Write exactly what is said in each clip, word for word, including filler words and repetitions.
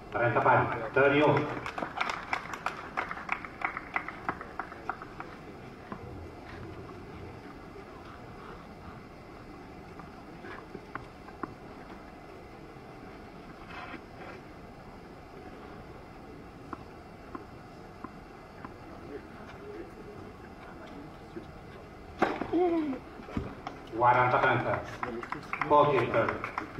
trenta pari, thirty all. quaranta trenta, forty thirty.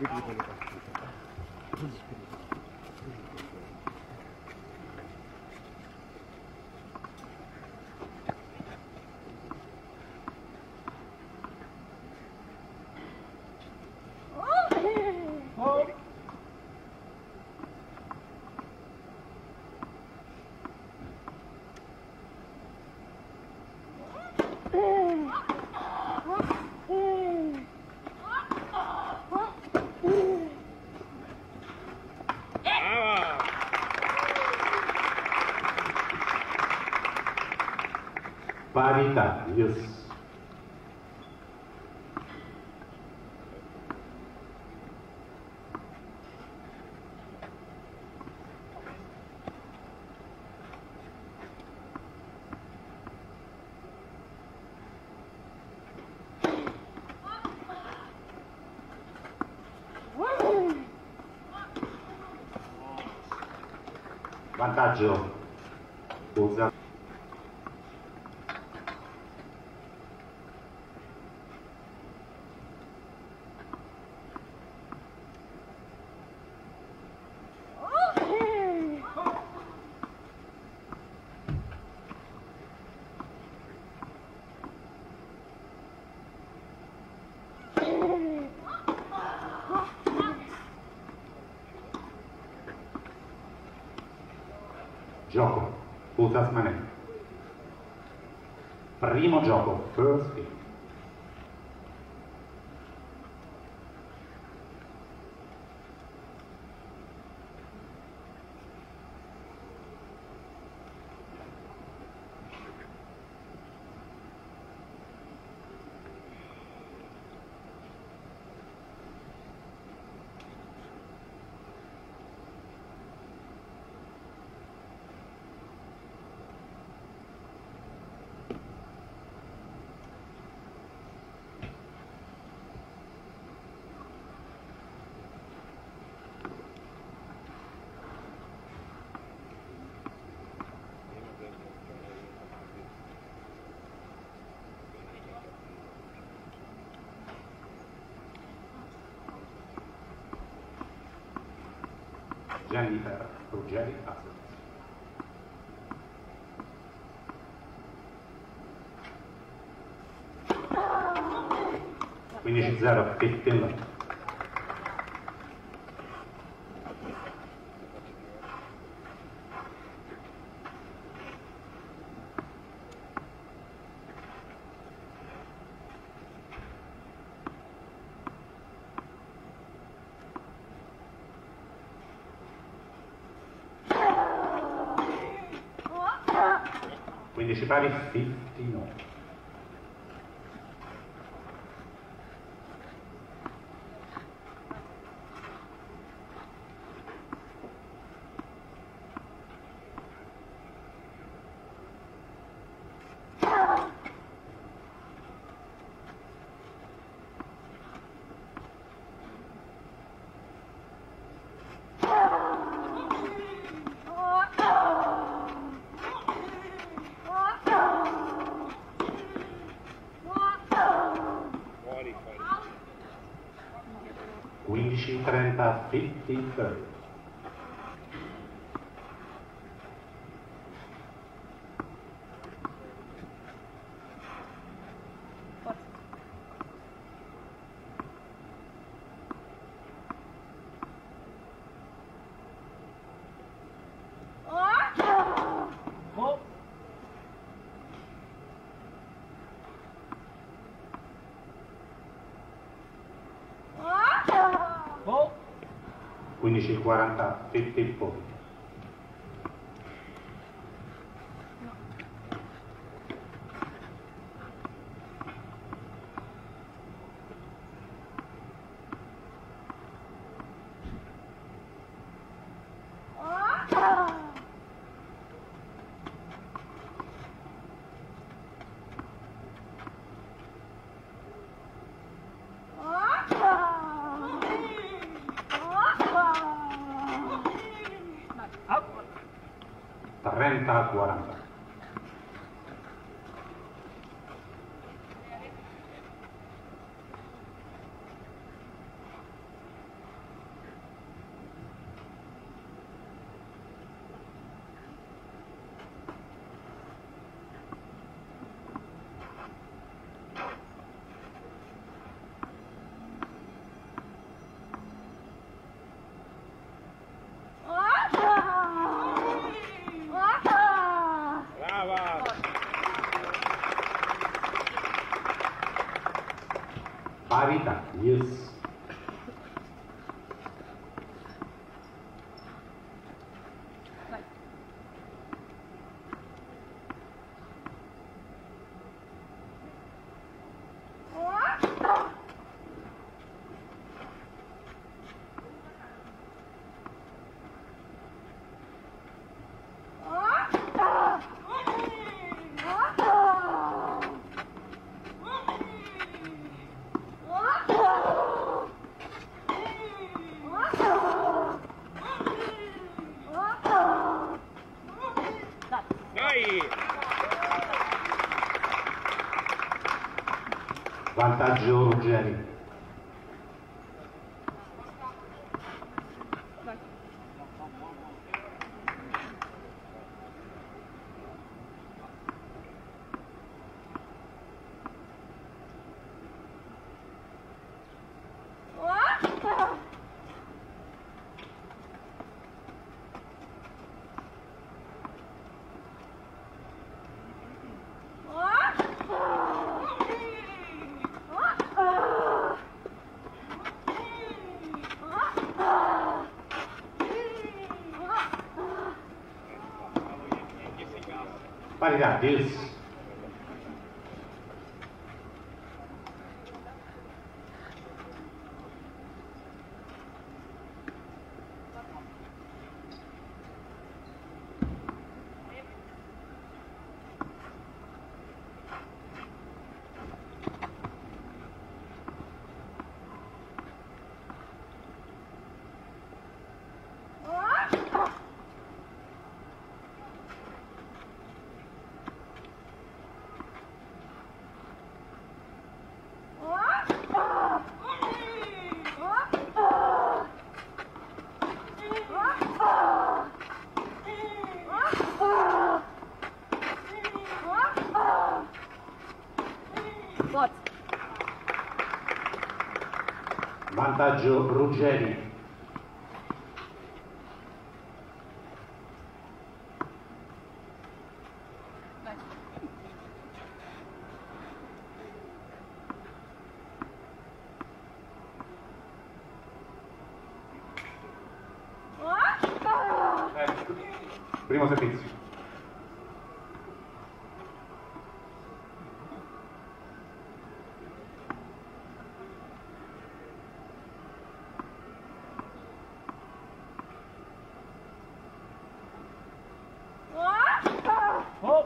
Parità, yes. Vantaggio. Usa. Gioco, full Tasmania. Primo gioco, first game. Jennifer Ruggeri Assets. quindici zero, fifteen. quindici pari, fifty-nine. quindici trenta, fifty thirty. quindici quaranta, fifty-four. trenta a quaranta. Parità, yes. Vantaggio Ruggeri. Parità, yes. Vantaggio Ruggeri. Primo servizio. Oh.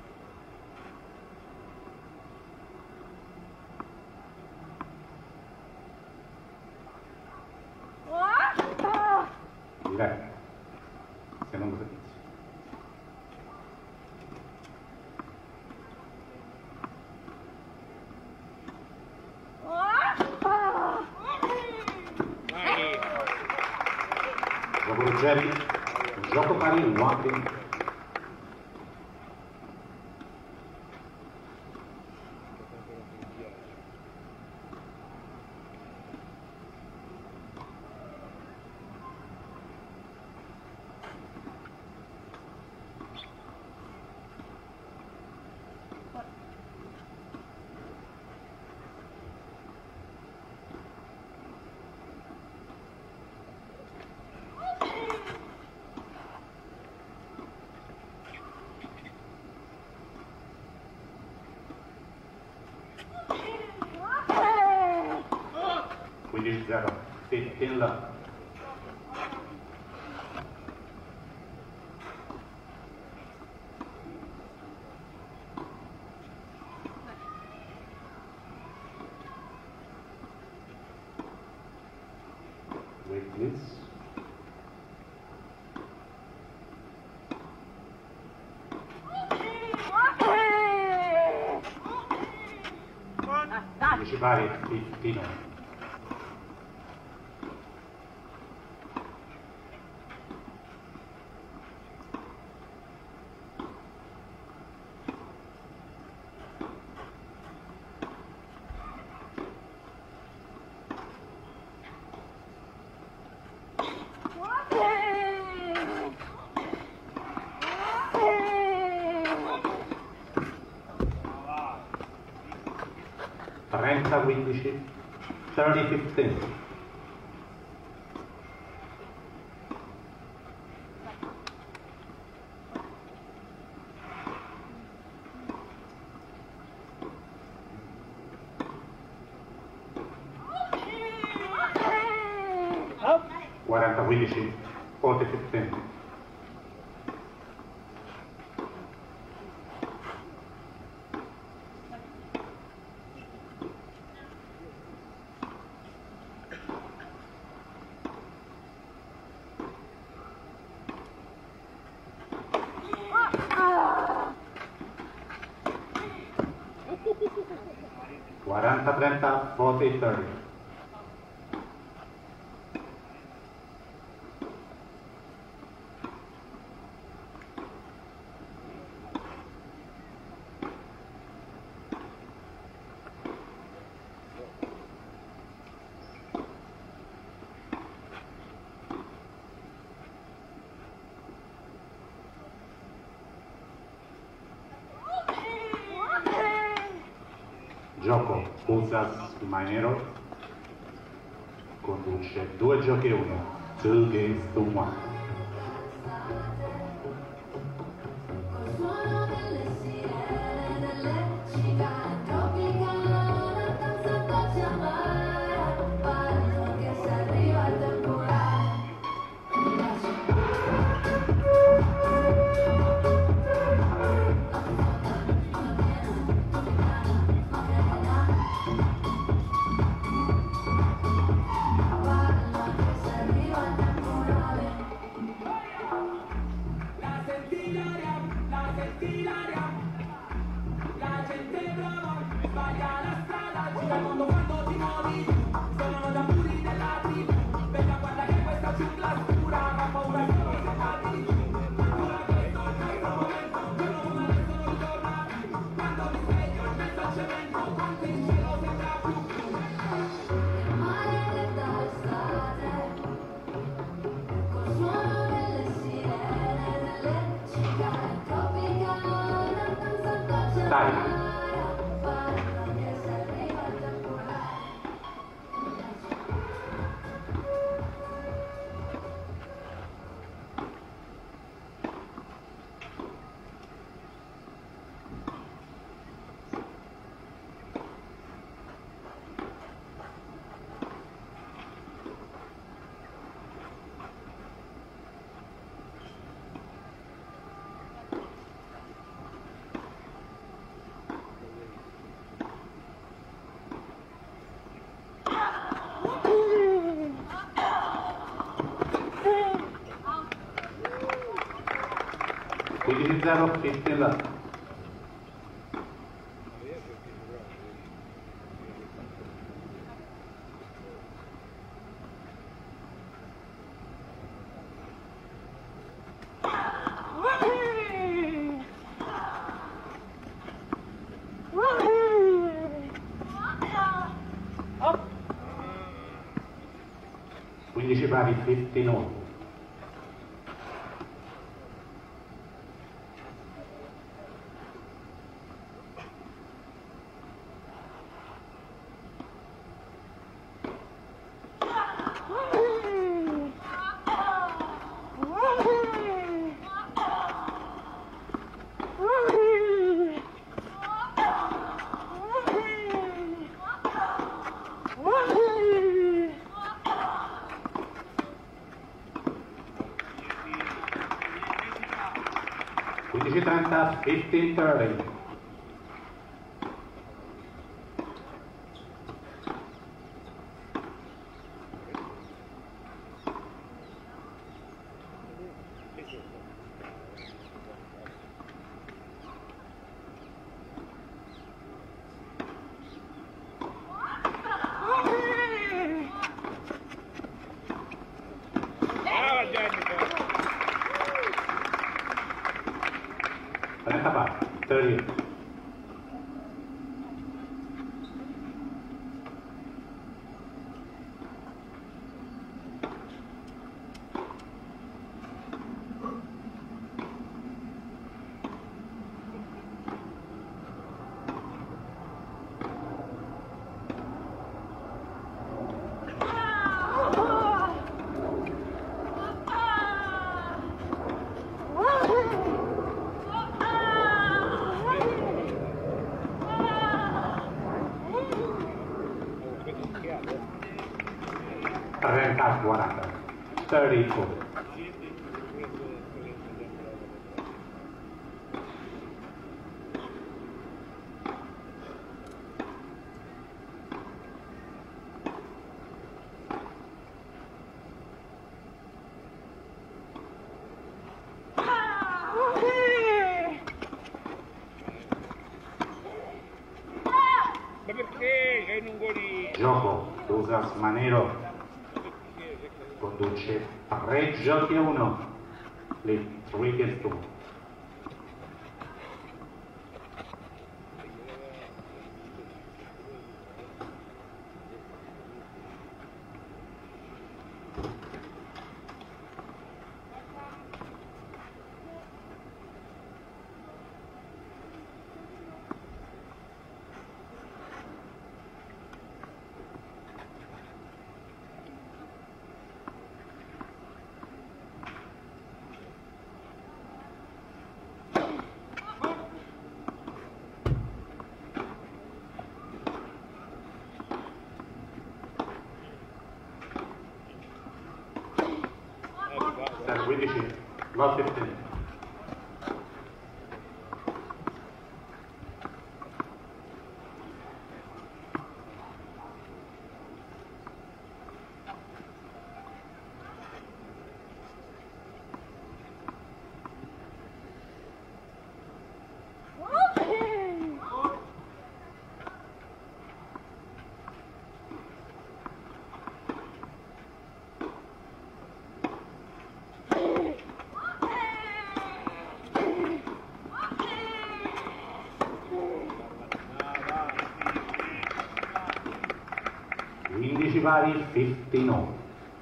Diretto. Secondo servizio. Dopo Ruggeri, gioco pari, un one. quindici zero, fifteen love. Wait, please. pari fifteen. trenta quindici, thirty fifteen. quaranta quindici, forty fifteen. quaranta trenta, forty thirty. Gioco Usas Mainero conduce due giochi e uno, two games to one. Time. quindici zero, fifteen left. quindici pari, fifteen all. quindici trenta, fifteen thirty. trentaquattro, trentotto. trenta quaranta, trentaquattro. Ma perché è in un golino? Gioco, Dusas Manero conduce tre giochi a uno, le Wicked Two. quindici, lot quindici. quindici pari, cinquantanove.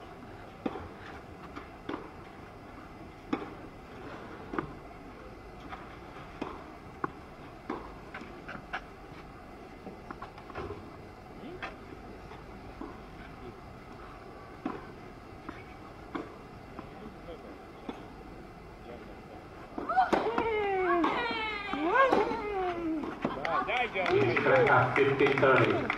quindici trenta, quindici trenta.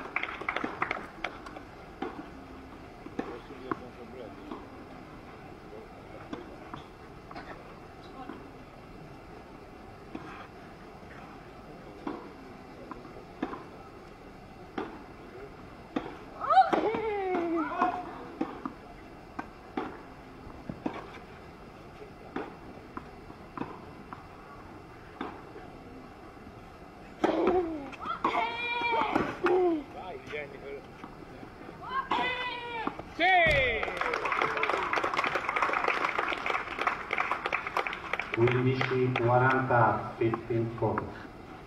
quindici quaranta, cinquantaquattro.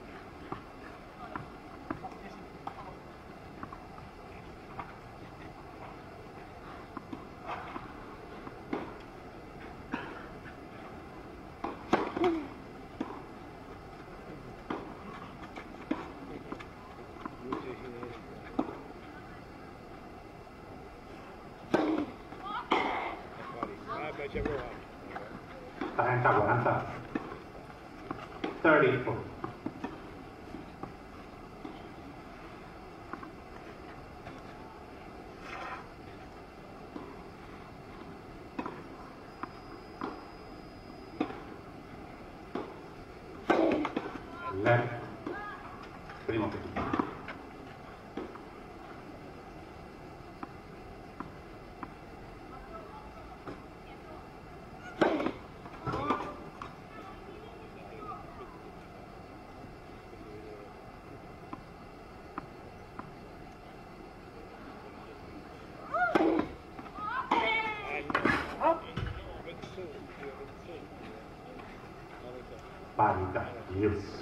trenta quaranta, trentaquattro. Left, primo pezzo. quaranta Hills.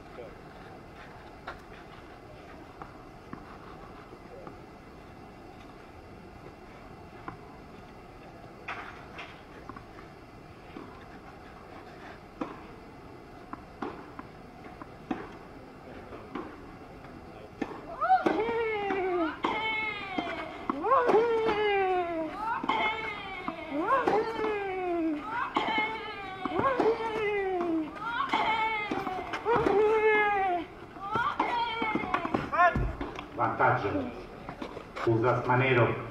Vantaggio, Usas Manero.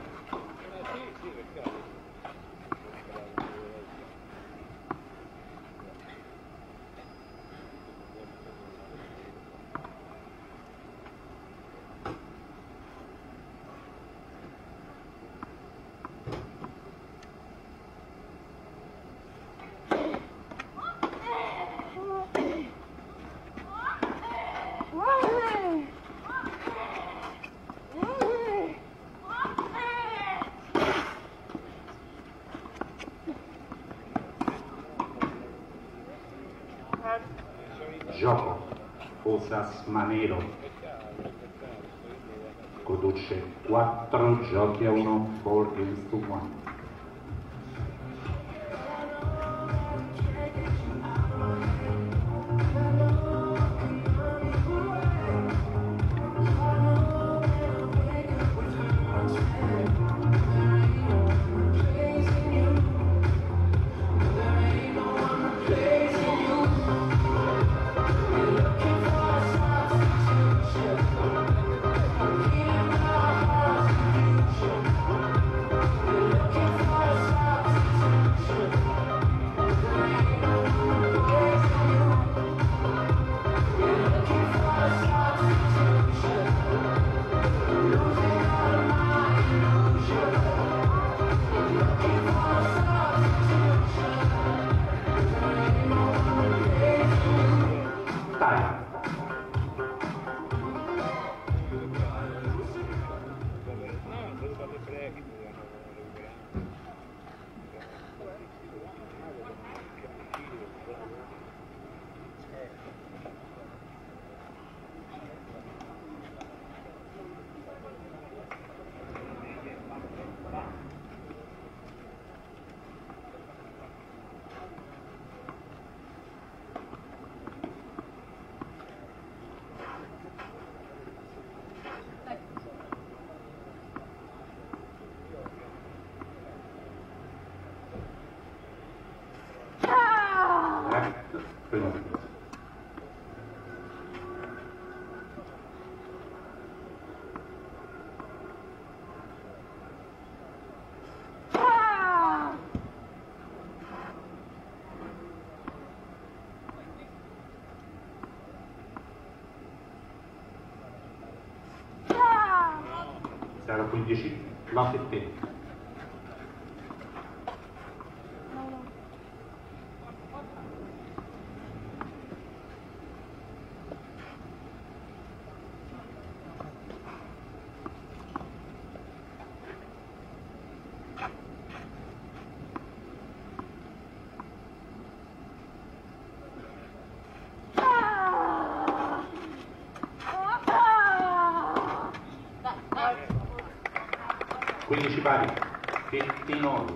Gioco, Usas Manero, conduce quattro giochi a uno, four games to one. zero quindici, la sette. quindici pari, ventinove.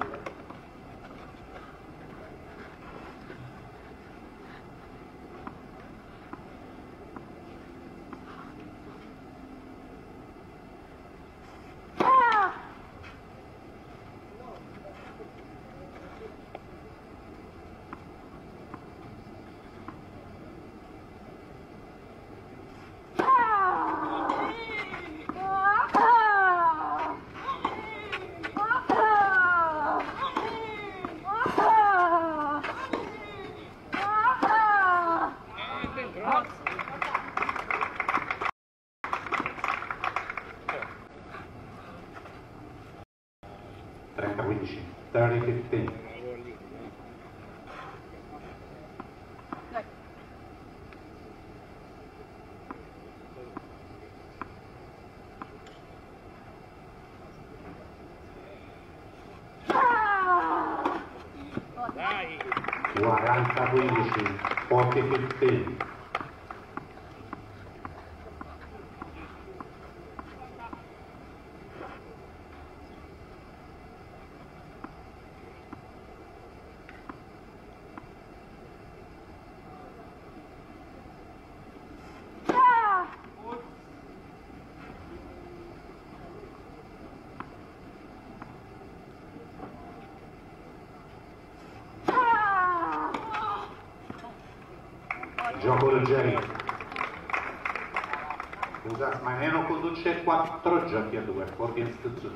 trenta quindici, thirty fifteen. Dai! quaranta quindici, forty fifteen. Gioco leggeri. Scusa, Smagneno conduce quattro giochi a due, forty against two.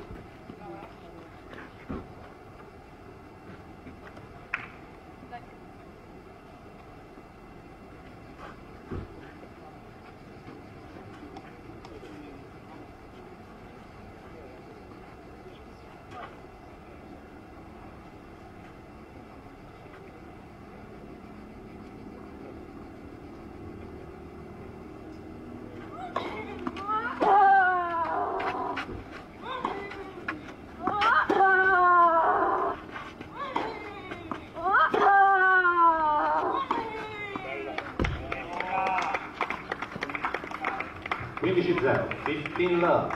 quindici zero, fifteen love.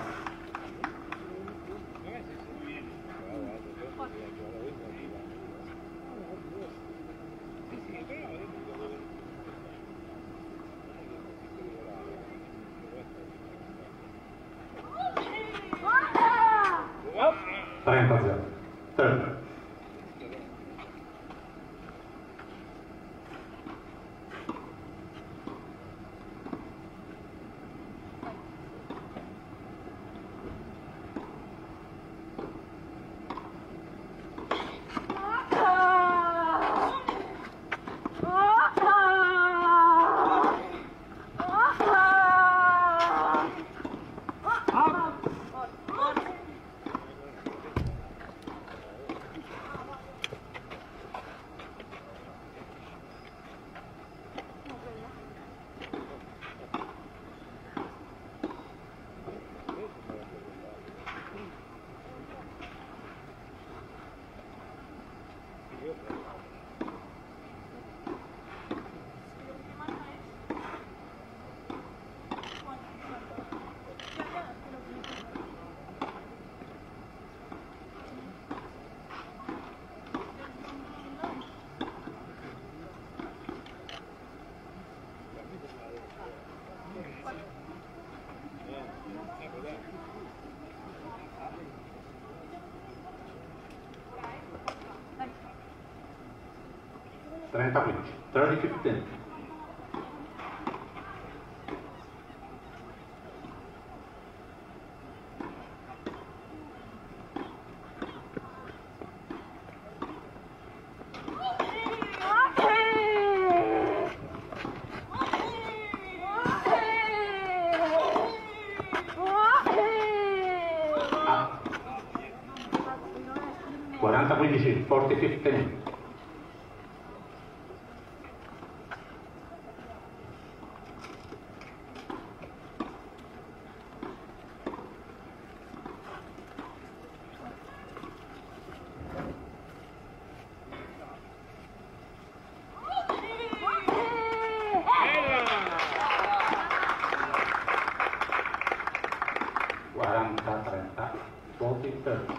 trenta zero. Turn. trenta quindici, thirty fifteen. quaranta quindici, forty fifteen. quaranta trenta, forty thirty.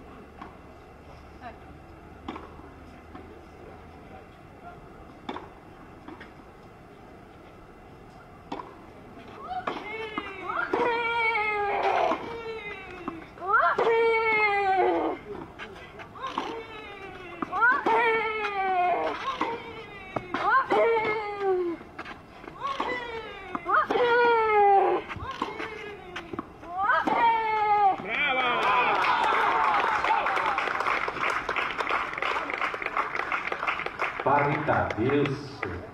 Parità, Deus.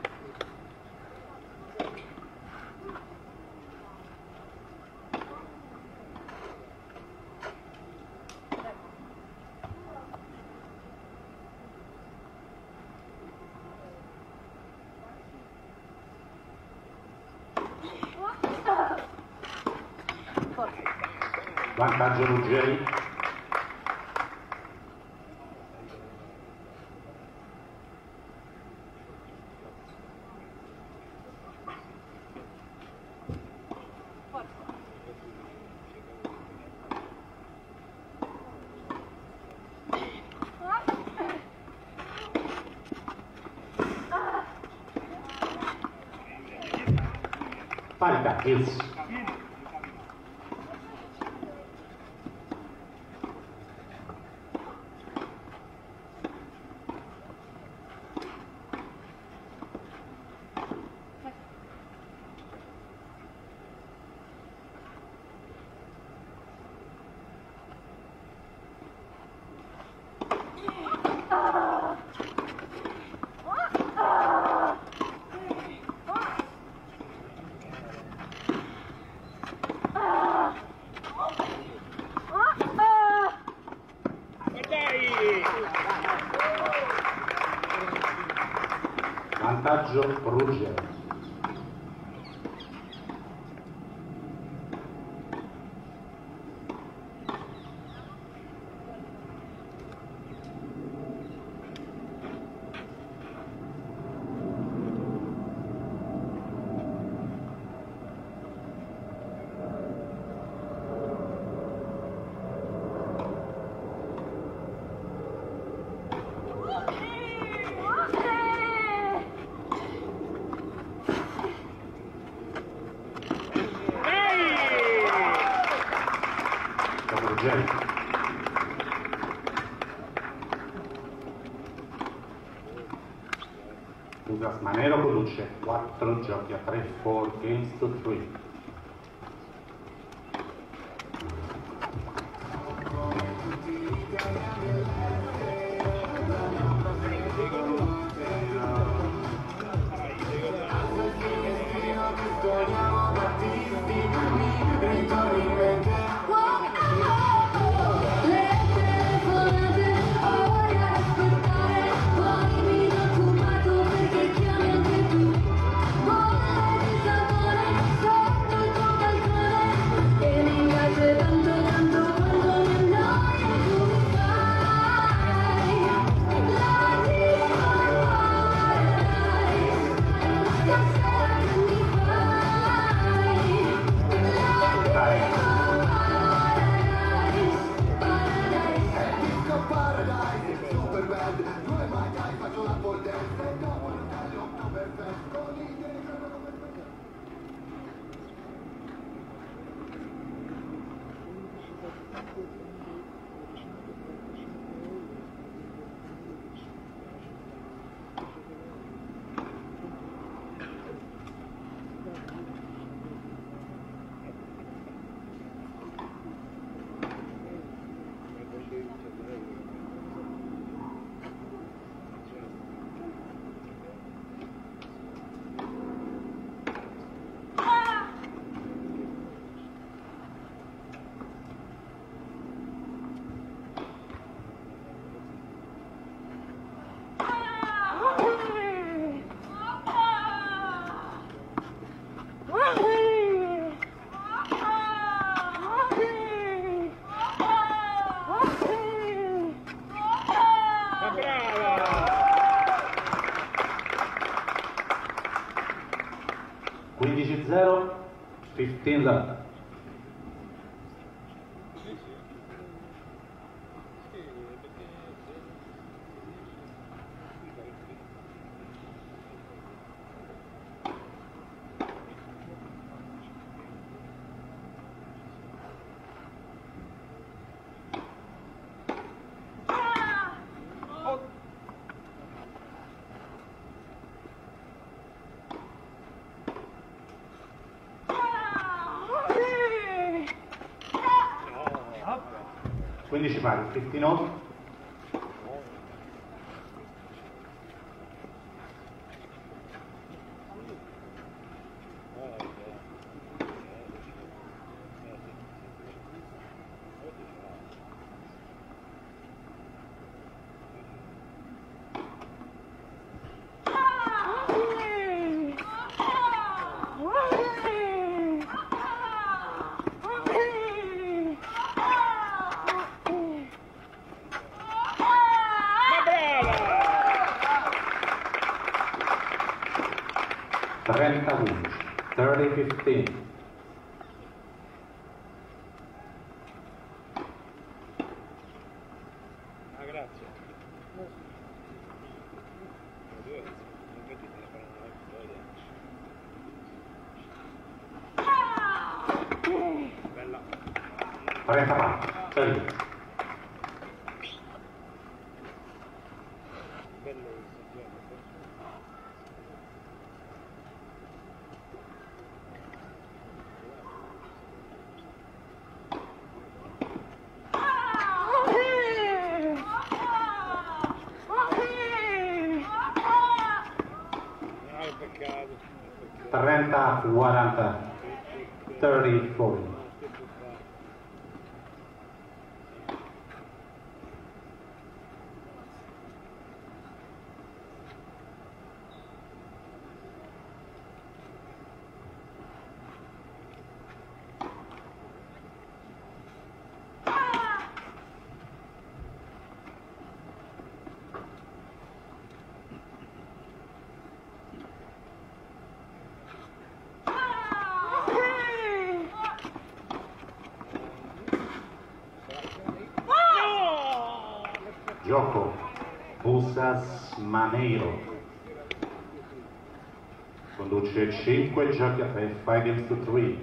Vantaggio Ruggeri. da Hills. Vantaggio Ruggero. Lucas Manero conduce quattro giochi a tre, four games to three. quindici zero, fifteen love. quindici pari, fifteen all. trenta undici, thirty fifteen. Ah, grazie. trenta punti, thirty. trenta quaranta, thirty forty. Gioco Busas Maneiro conduce cinque giochi a tre, five games to three.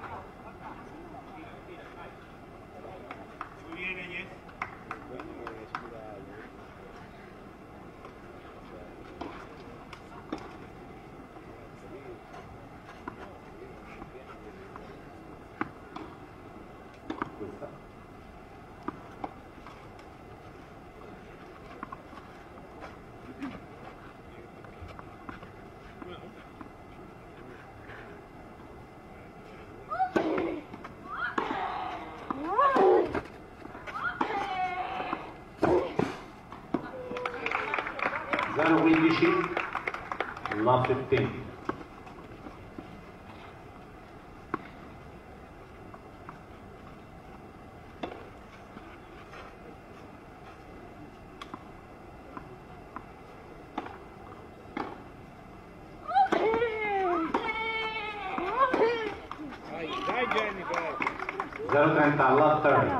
zero quindici, love fifteen. Dai Jennifer! zero trenta, love thirty.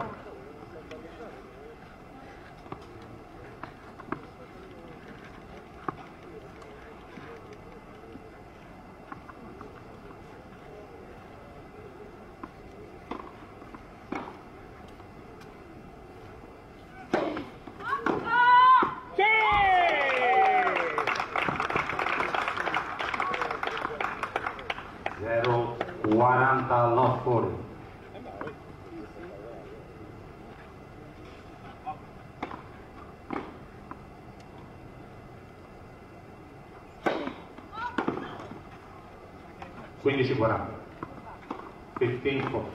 zero quaranta, love forty. quindici quaranta, fifteen forty.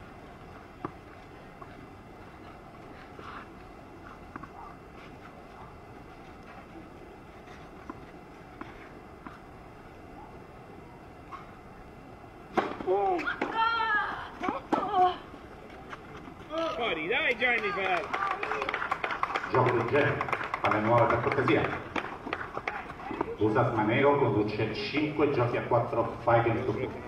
Fuori, dai Jennifer! Gioco del genere, palla nuova per cortesia. Busas Maneiro conduce cinque giochi a quattro, five games to three.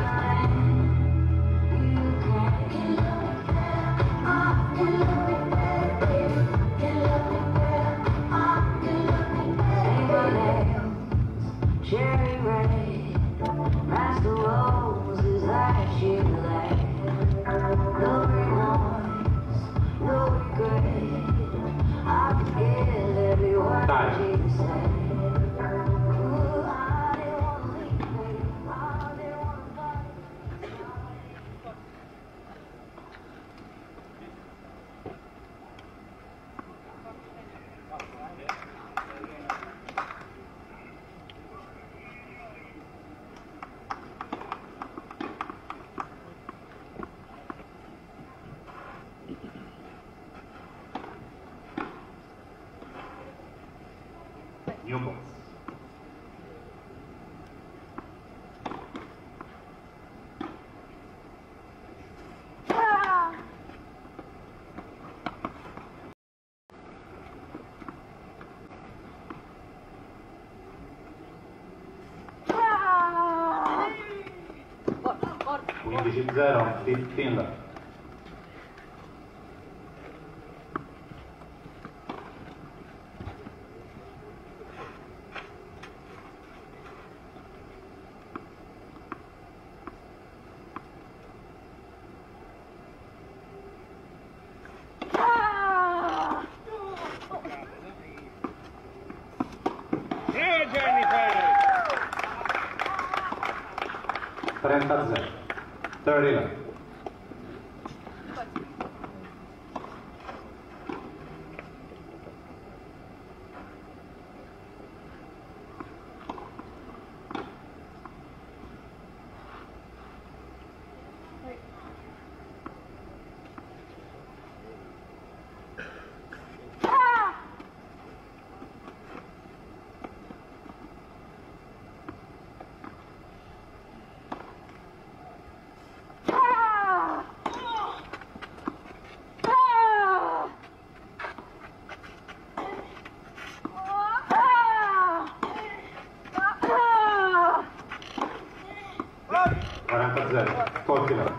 Can look quindici zero, quindici love. Bravo Jennifer! trenta zero, trenta love. quaranta zero, quaranta love.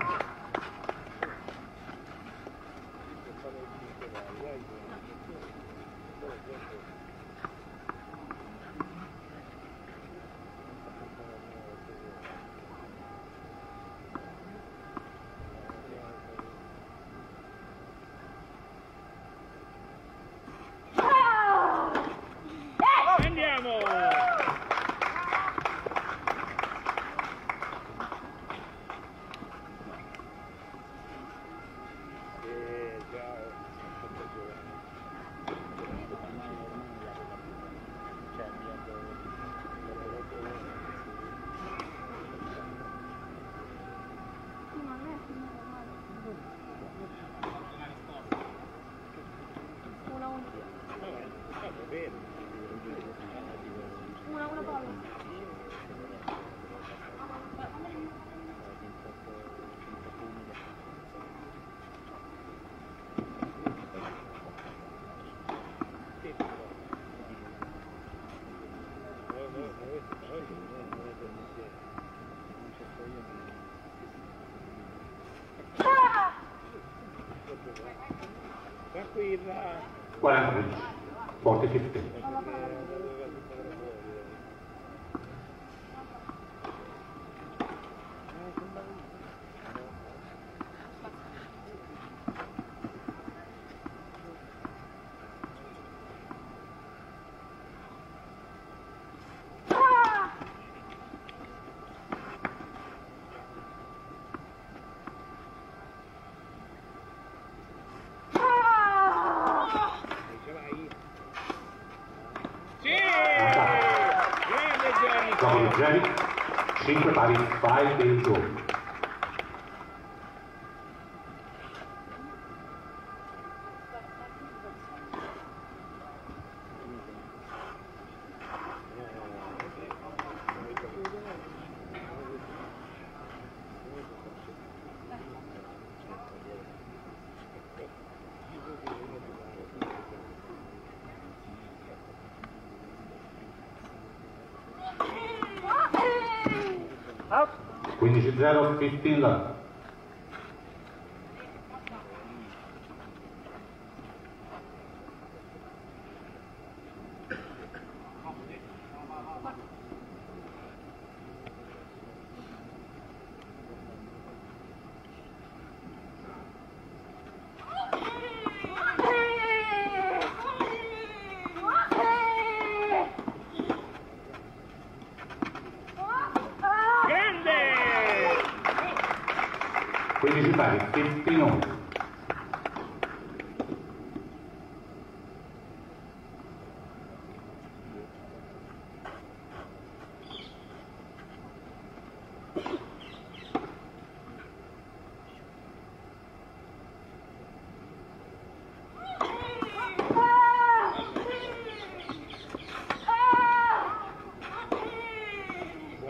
Andiamo! Eh, già, Una, una. va bene. Una, una palla. Tranquilla. quaranta quindici, quaranta quindici. Ce l'hai? Sì! Grande Dopo di Jennifer! Jenny, cinque pari, cinque in giù. quindici zero, quindici love. Grande! quindici pari, ventinove.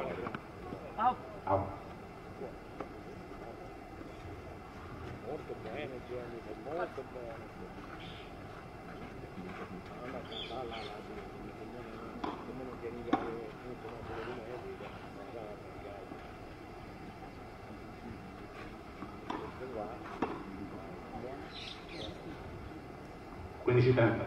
Out. Molto bene. quindici trenta.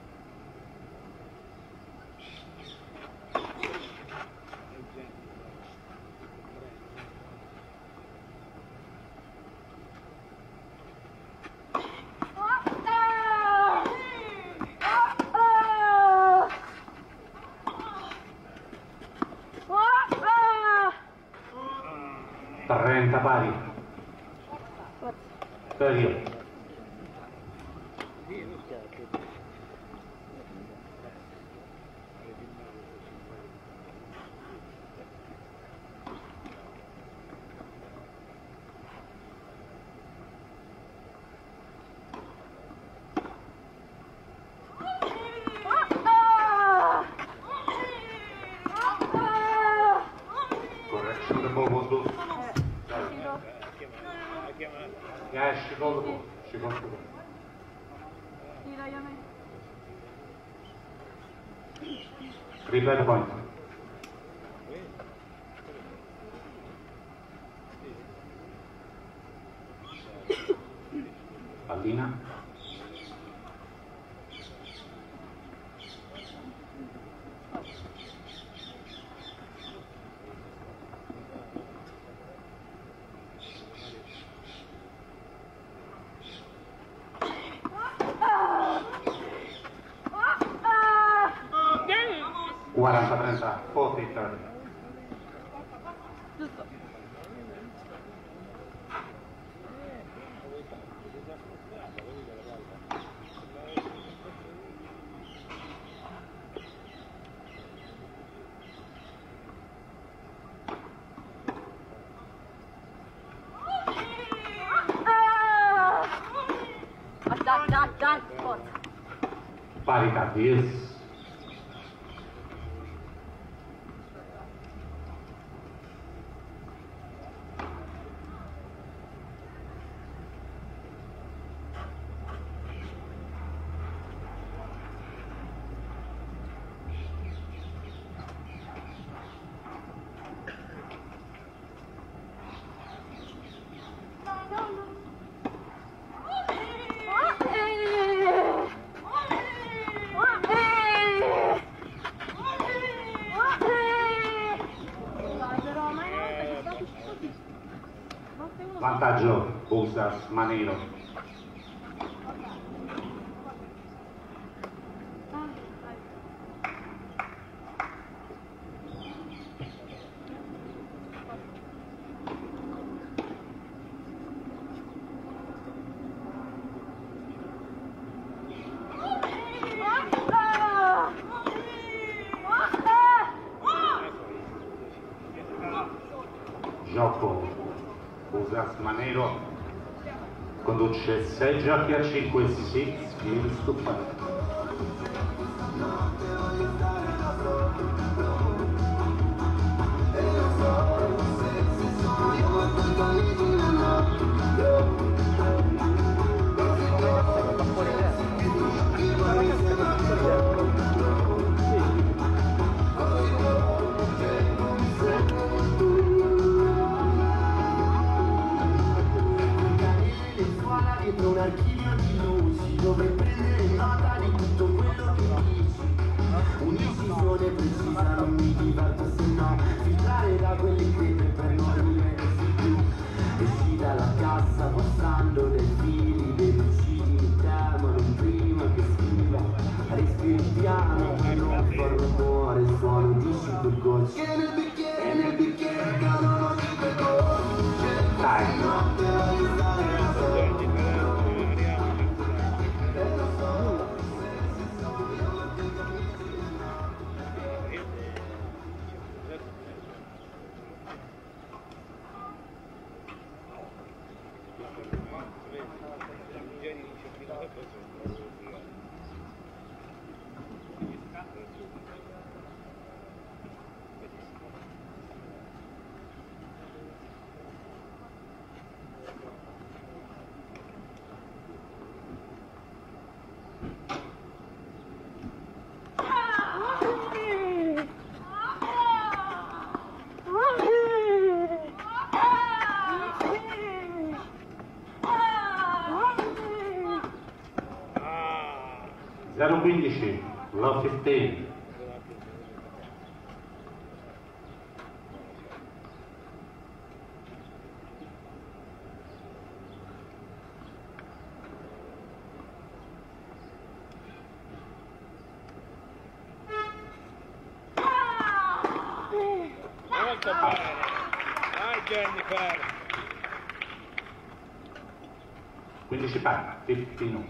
trenta pari. Serio. Correction, the ball was loose. Yeah, she got the ball. She got the ball. Replay the point. Pallina. quaranta trenta, quaranta trenta. Dai, dai, dai, forza. Parità, yes. Vantaggio, Busas, Manero. Gioco, Busas, Manero conduce sei giochi a cinque, sei skills to five. Dietro un archivio di luci dove prendere nota di tutto quello che dici. Un'indecisione precisa non mi diverto se no filtrare da quelle crepe per non rimettersi più. Esci dalla cassa mostrando dei fili, dei vicini mi temono prima che scriva. Respiri piano per non far rumore, suono di cinque gocce e nel bicchiere, e nel bicchiere cadono cinque gocce. Dai. Notte voglio stare da solo. quindici, low quindici. Molto bene. Vai Jennifer. quindici pari, quindici.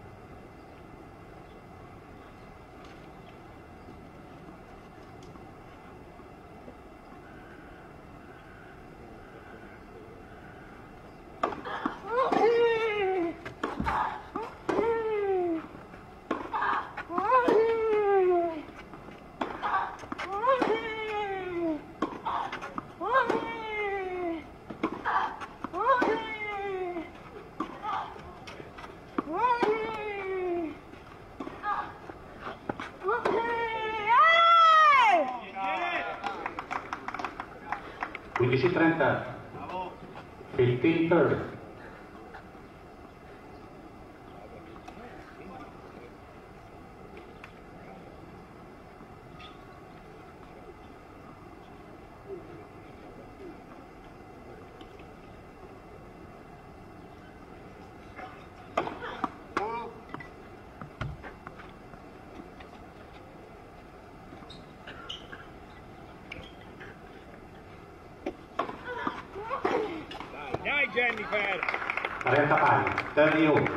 quindici trenta, quindici trenta. Dai Jennifer. quaranta pari, trentuno.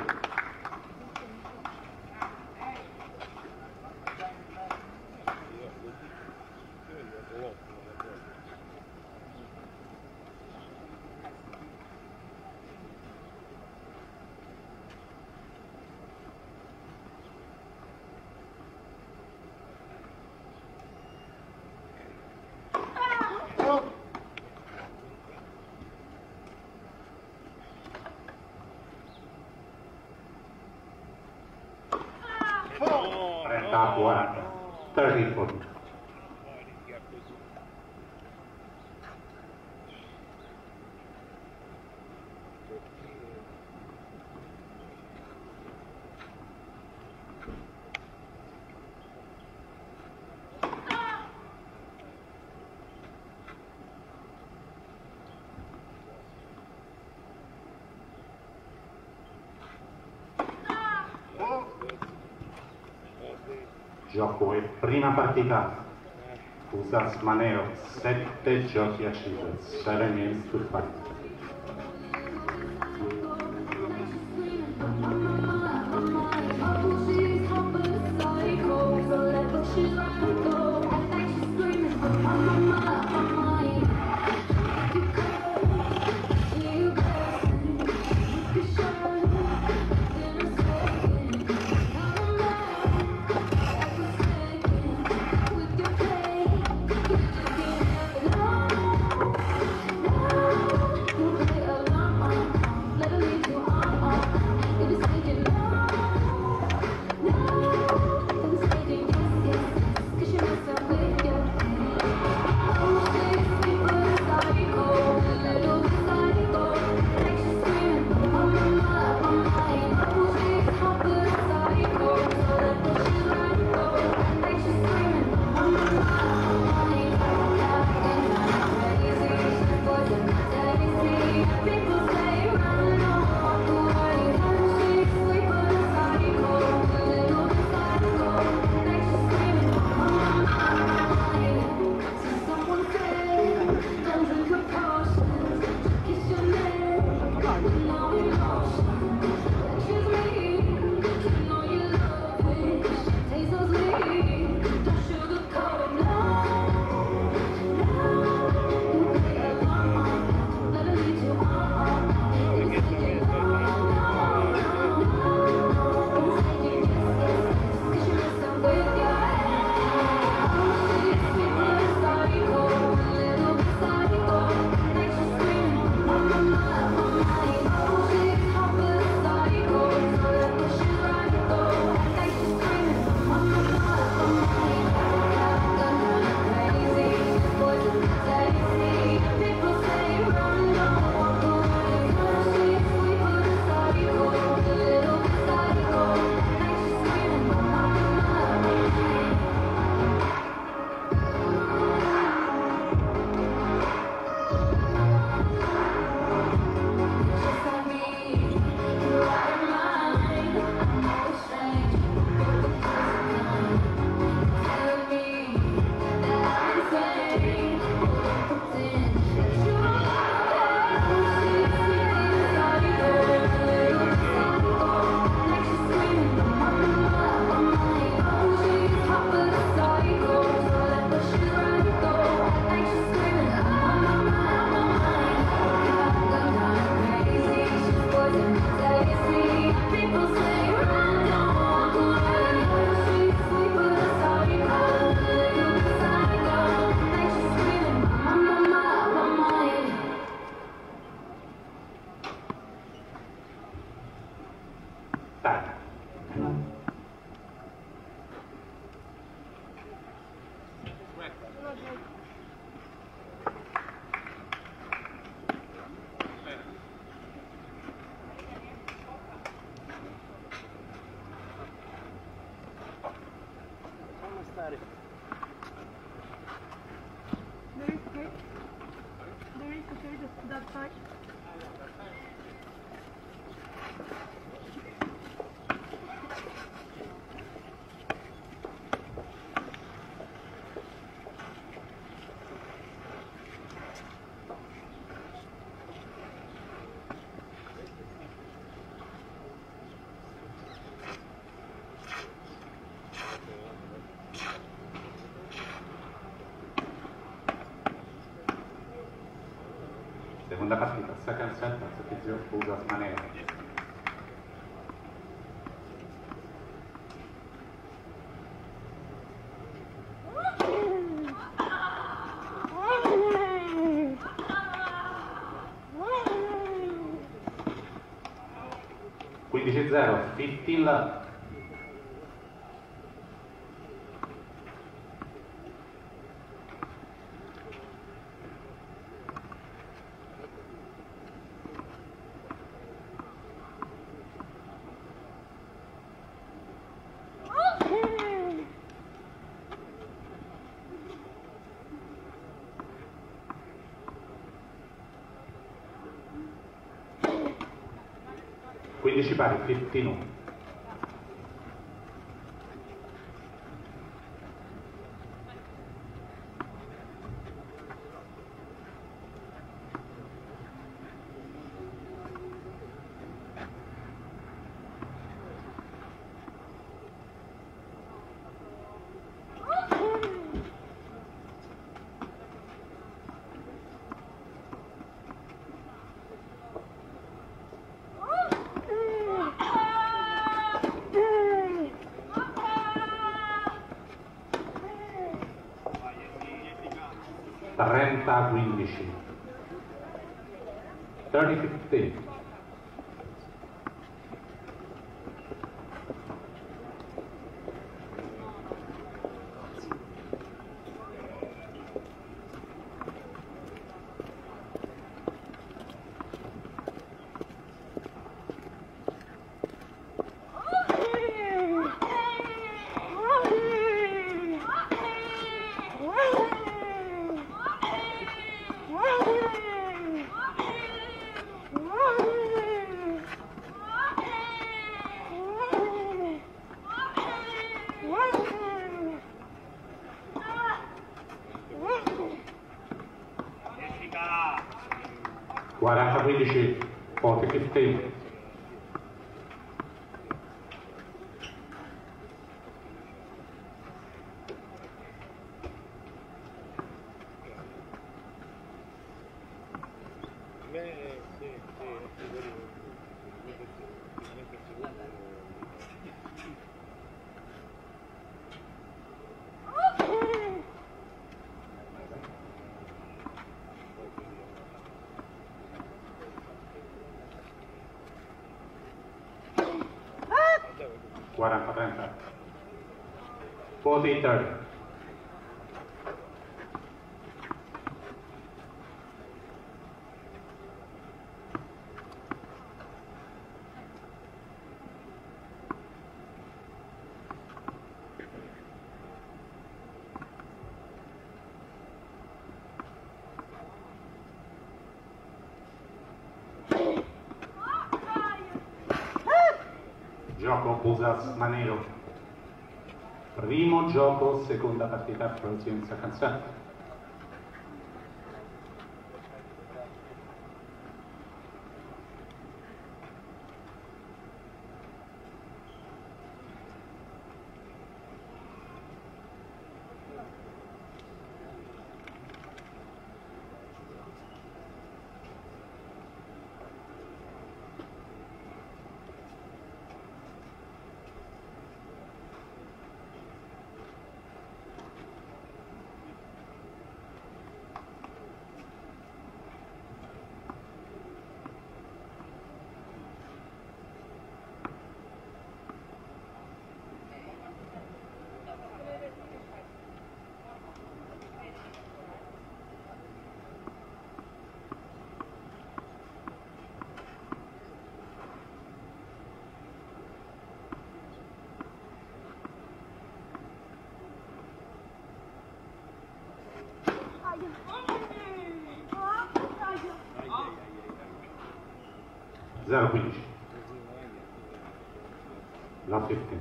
trenta a quaranta, trenta. Gioco e prima partita. Usas Maneo, sette giochi a cinque, seven minutes to fight. outside. Seconda partita, second set, servizio Busas Manero. quindici zero, quindici love. quindici pari, quindici uno. trenta quindici, trenta quindici. quaranta quindici, quaranta quindici. quaranta trenta, quaranta trenta. Gioco Busas Manero. Primo gioco, seconda partita, prossima canzone. Oh, zero quindici. Love fifteen.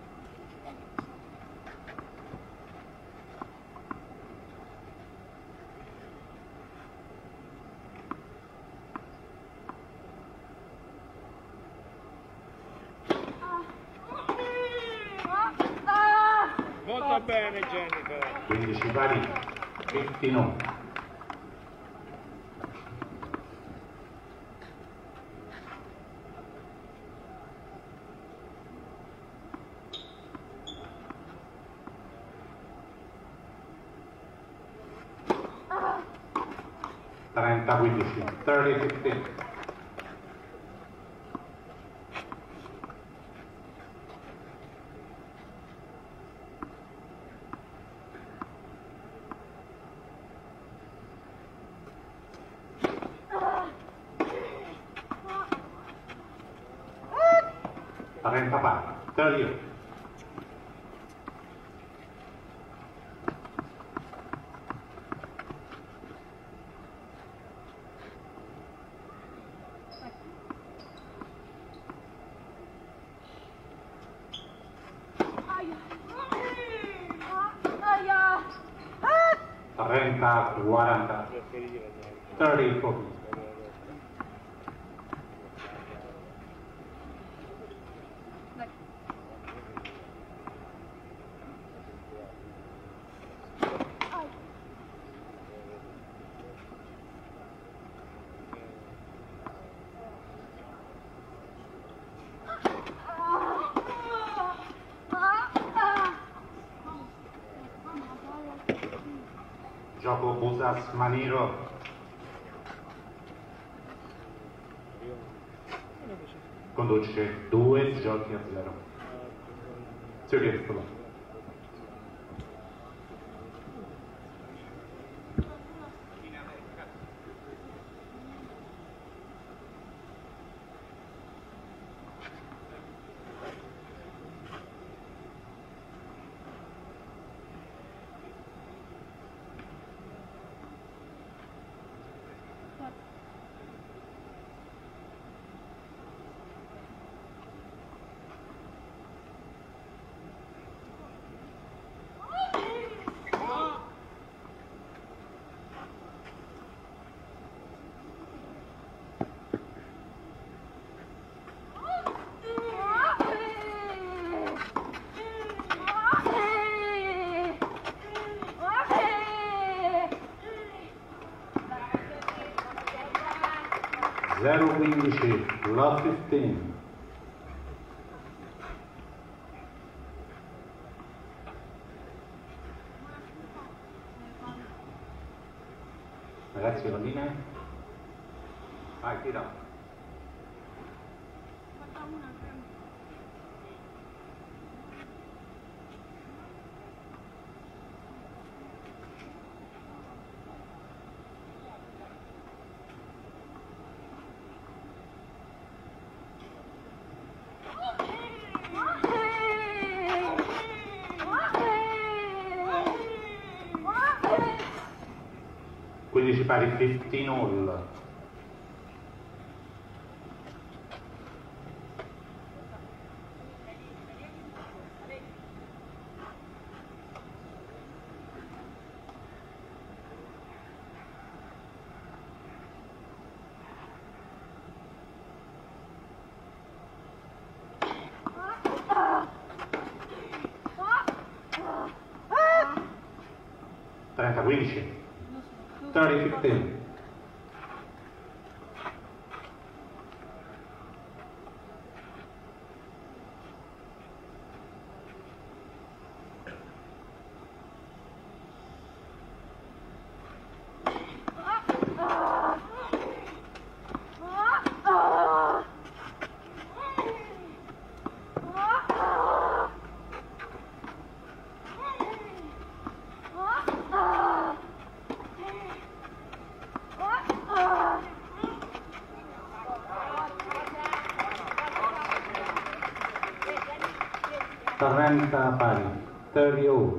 Molto bene Jennifer. quindici pari, ventinove. trenta quindici, trenta quindici. trenta pari, trenta. trenta quaranta, trenta. Gioco Busas Maniro. Conduce due giochi a zero. Serious. zero quindici, Love quindici. Ragazzi, la linea? Vai, tira. quindici pari, quindici all. trenta quindici. trenta quindici. trenta pari, trenta all.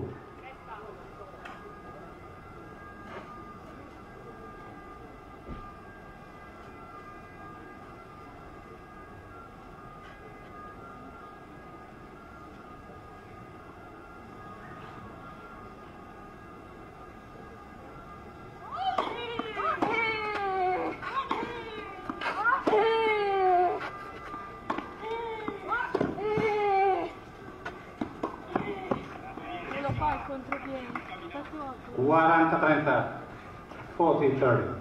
quaranta trenta, quaranta trenta.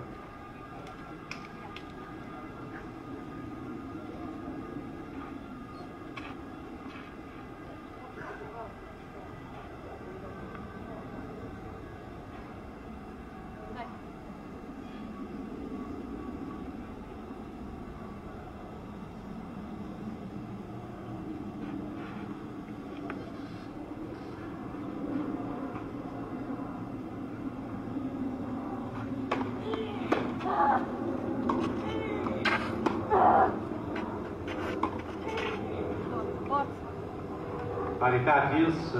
Parità Hills.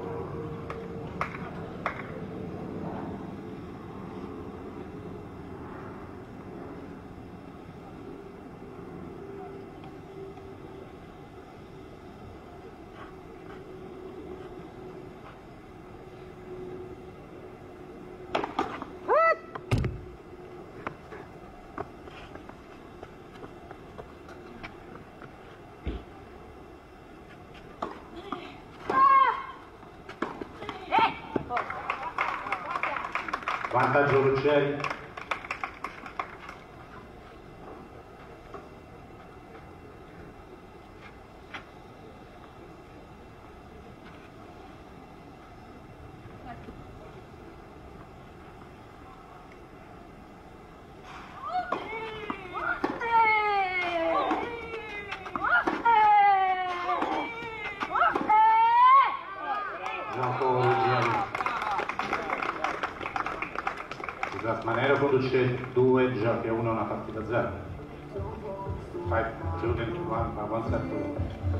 Vantaggio Ruggeri. Gioco Ruggeri. Manero conduce due giochi a uno, una partita zero. five children to one, uh, one set to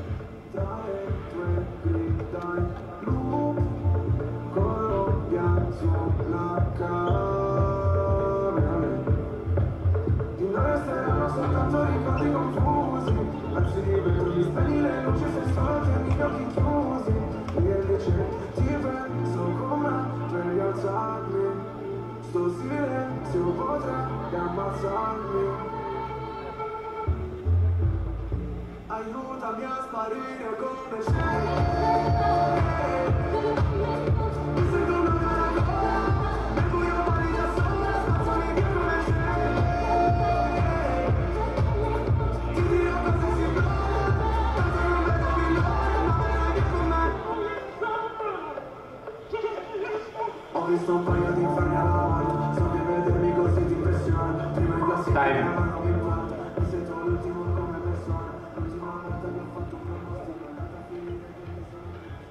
soltanto ricordi confusi, anzi vedo gli stanile, non c'è senso tenere gli occhi chiusi, io invece ti penso come per rialzarmi. Sto silenzio potrebbe ammazzarmi. Aiutami a sparire come c'è. Mi sento una cara gola, nel buio mani da sola, spazzami via come c'è. Ti dirò cosa si vuole, tanto non vedo più l'ora, ma vai via con me. Ho visto un paio di inferni alla volta, so di vedermi così di pressione, prima in classifica ma non mi importa, mi sento l'ultimo come persona, l'ultima volta che ho fatto un pronostico, è andata a finire che mi sono...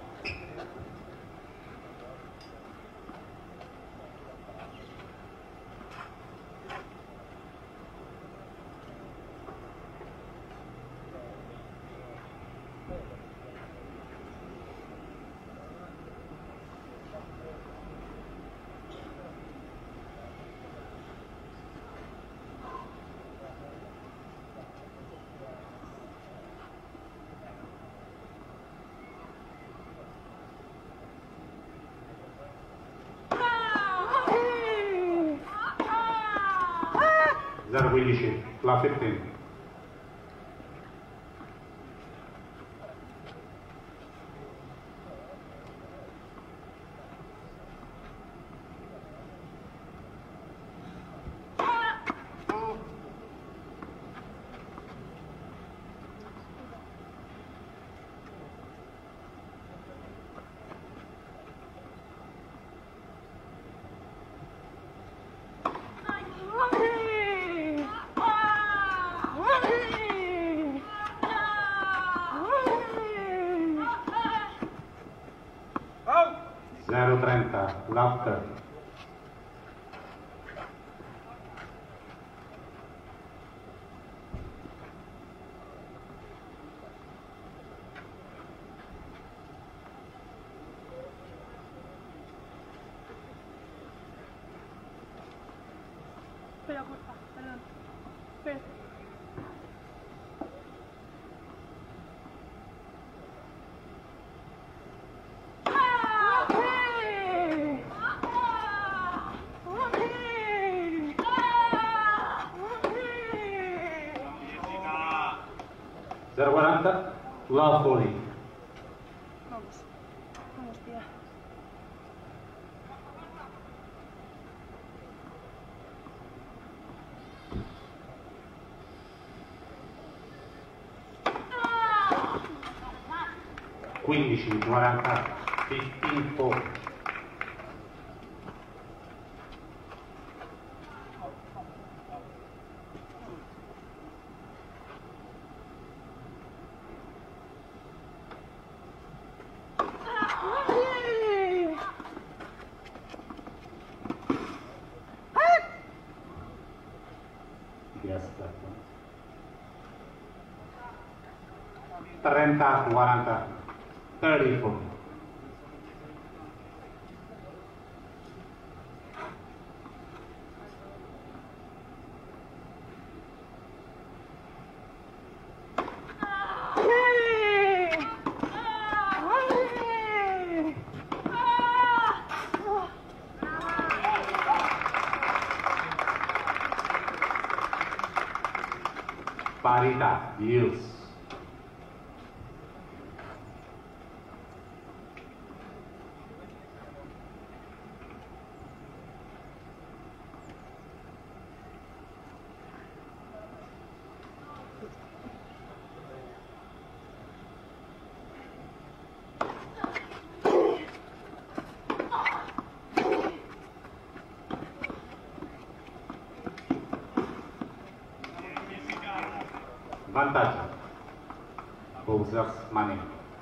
zero quindici, la quindici. zero trenta, l'after. Espera, porfa, perdón. Espera. zero quaranta, Lawfully. Vamos. Vamos, tía. quindici quaranta, quindici quaranta. trenta quaranta, trentaquattro. Parità, Hills. Vantaggio. Bowser's Money.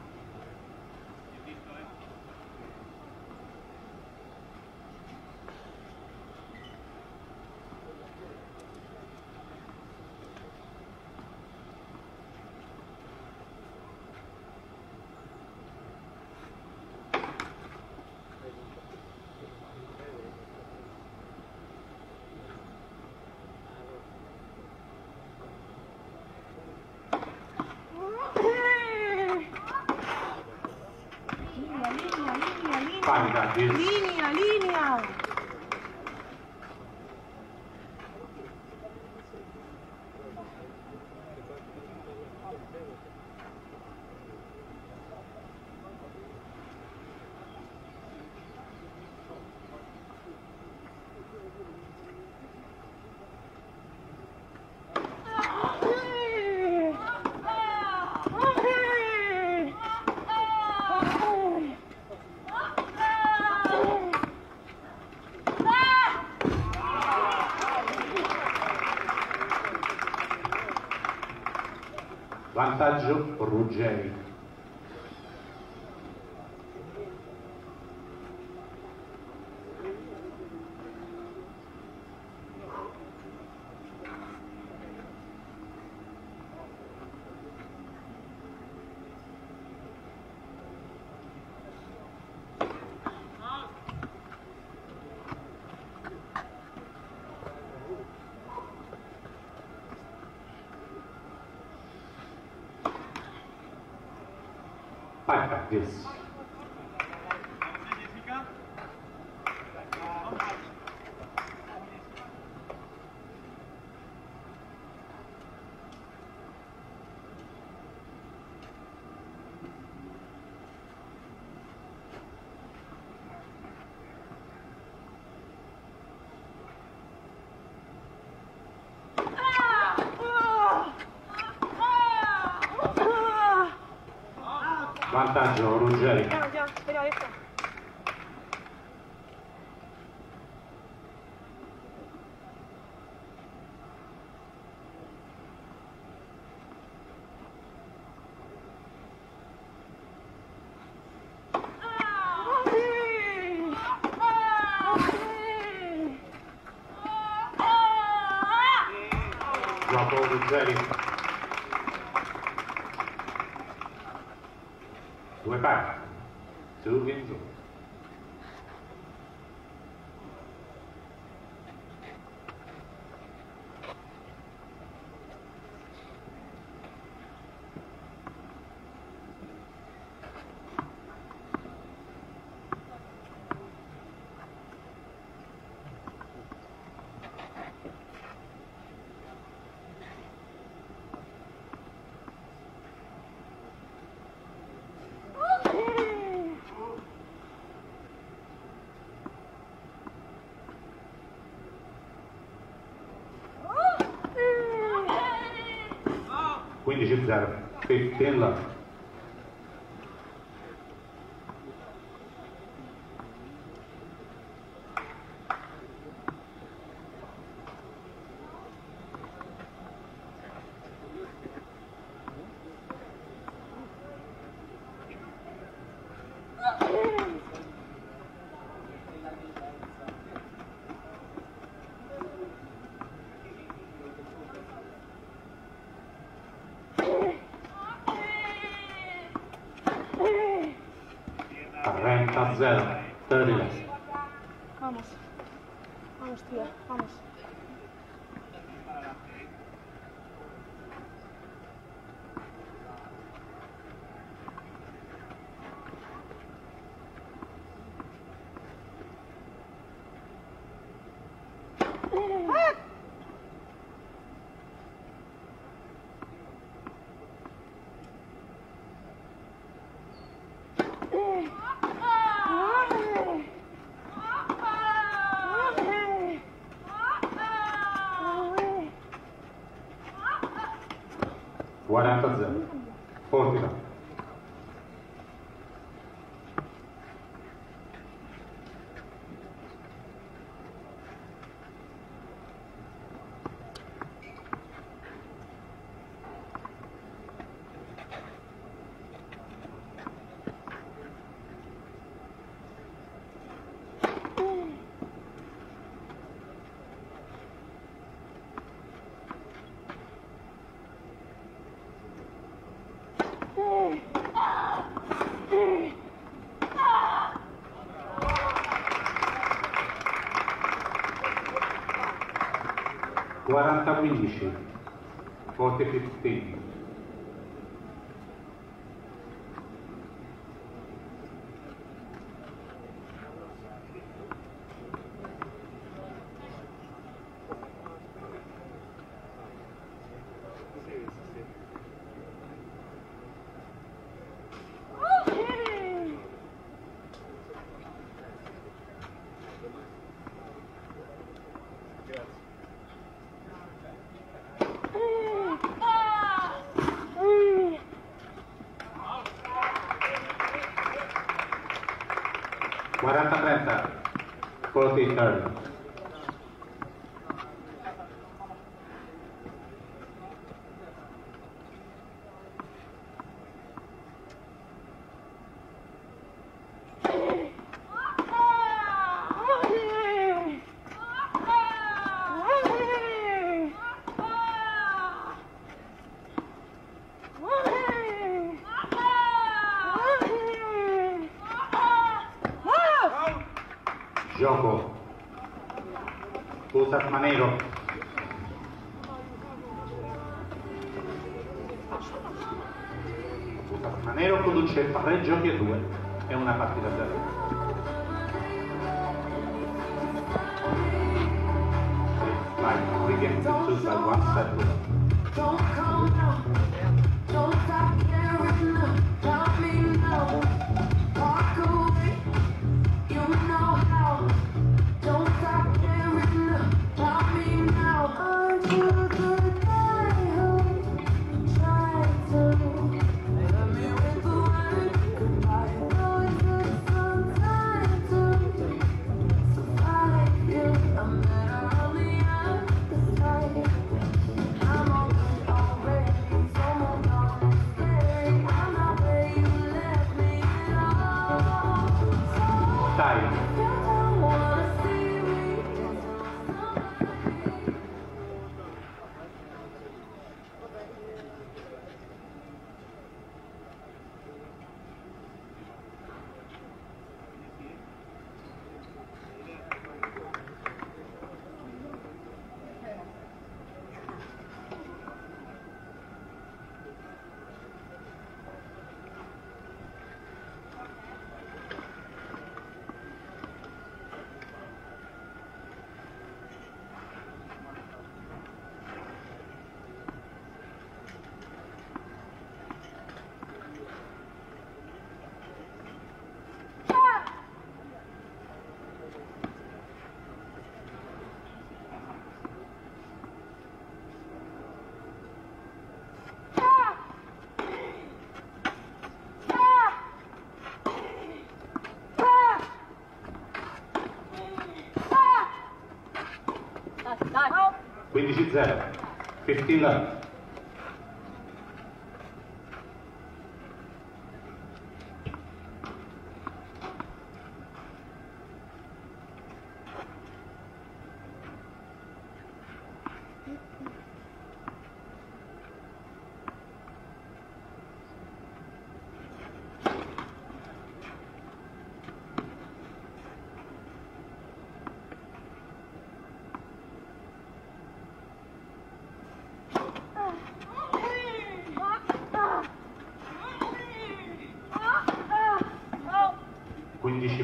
Parità, Hills. Linea, linea! Vantaggio Ruggeri. Parità, Hills. Vantaggio Ruggeri. Andiamo, andiamo, speriamo adesso. Gioco Ruggeri. Due pari. Two games over. quindici zero, quindici love. zero, thirty left. Vamos. Vamos, tía, vamos. quaranta zero, forty left. quaranta quindici, forty fifteen. quaranta trenta, forty thirty. Gioco. Usas Manero. Usas Manero conduce tre giochi a due. È una partita a zero. Vai, richiami su dal one set. Don't come now, don't stop caring about me now. Walk away, you know how. Don't stop caring about me now. Aren't you the guy who tried to let me with the word goodbye? Know it took some time to survive you. I'm better on the other side. I'm on good already, so moved on and scary. I'm not where you left me at all. So Dai. you don't wanna see me. Dai, dai. quindici zero, fifteen left.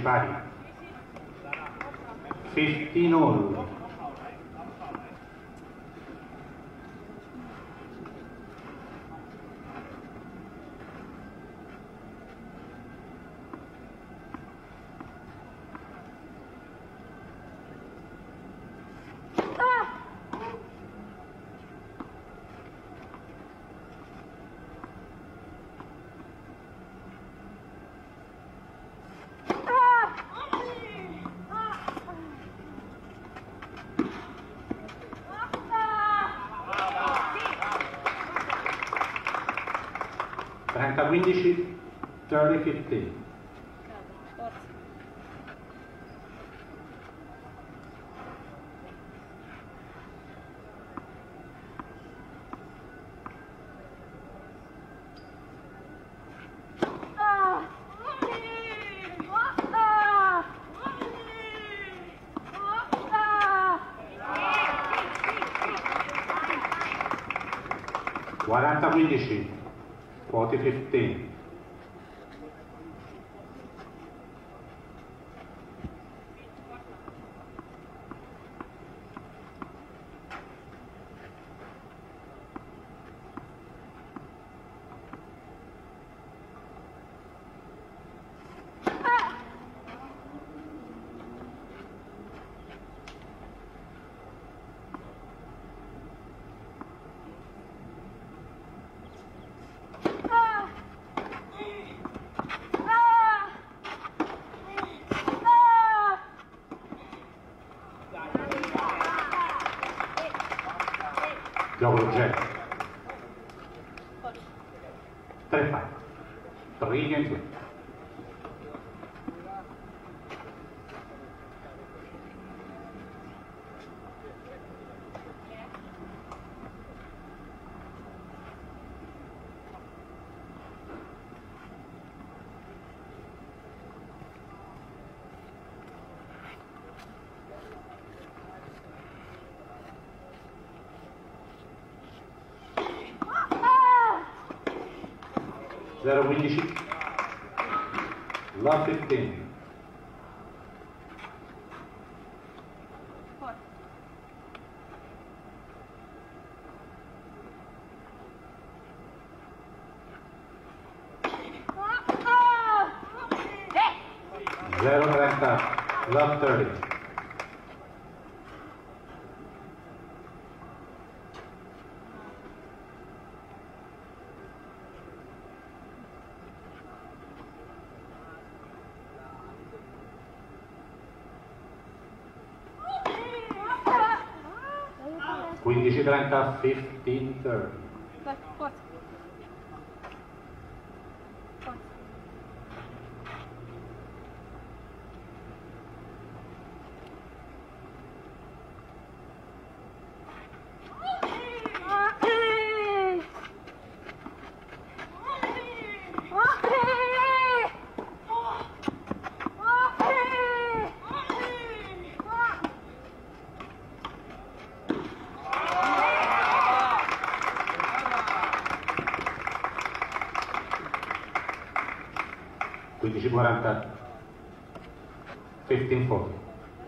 pari. quindici all. trenta quindici, trenta quindici. quaranta quindici, quaranta quindici. Gioco l'oggetto. tre fai. tre games win. zero quindici, la quindici. zero trenta, la trenta. quindici trenta, quindici trenta. Dai, forza. Forza. quindici quaranta, quindici quaranta.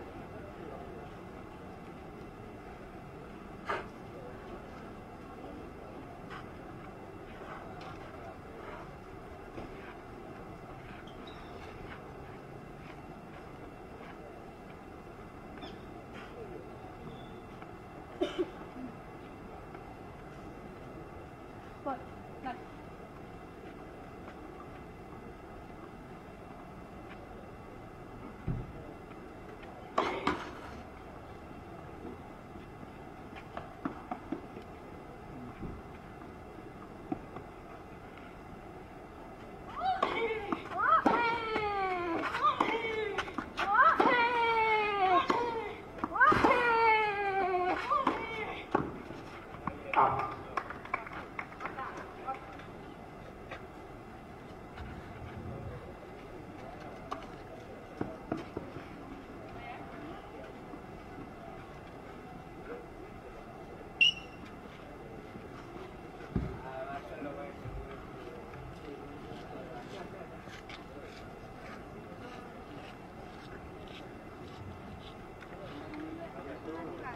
Poi, dai.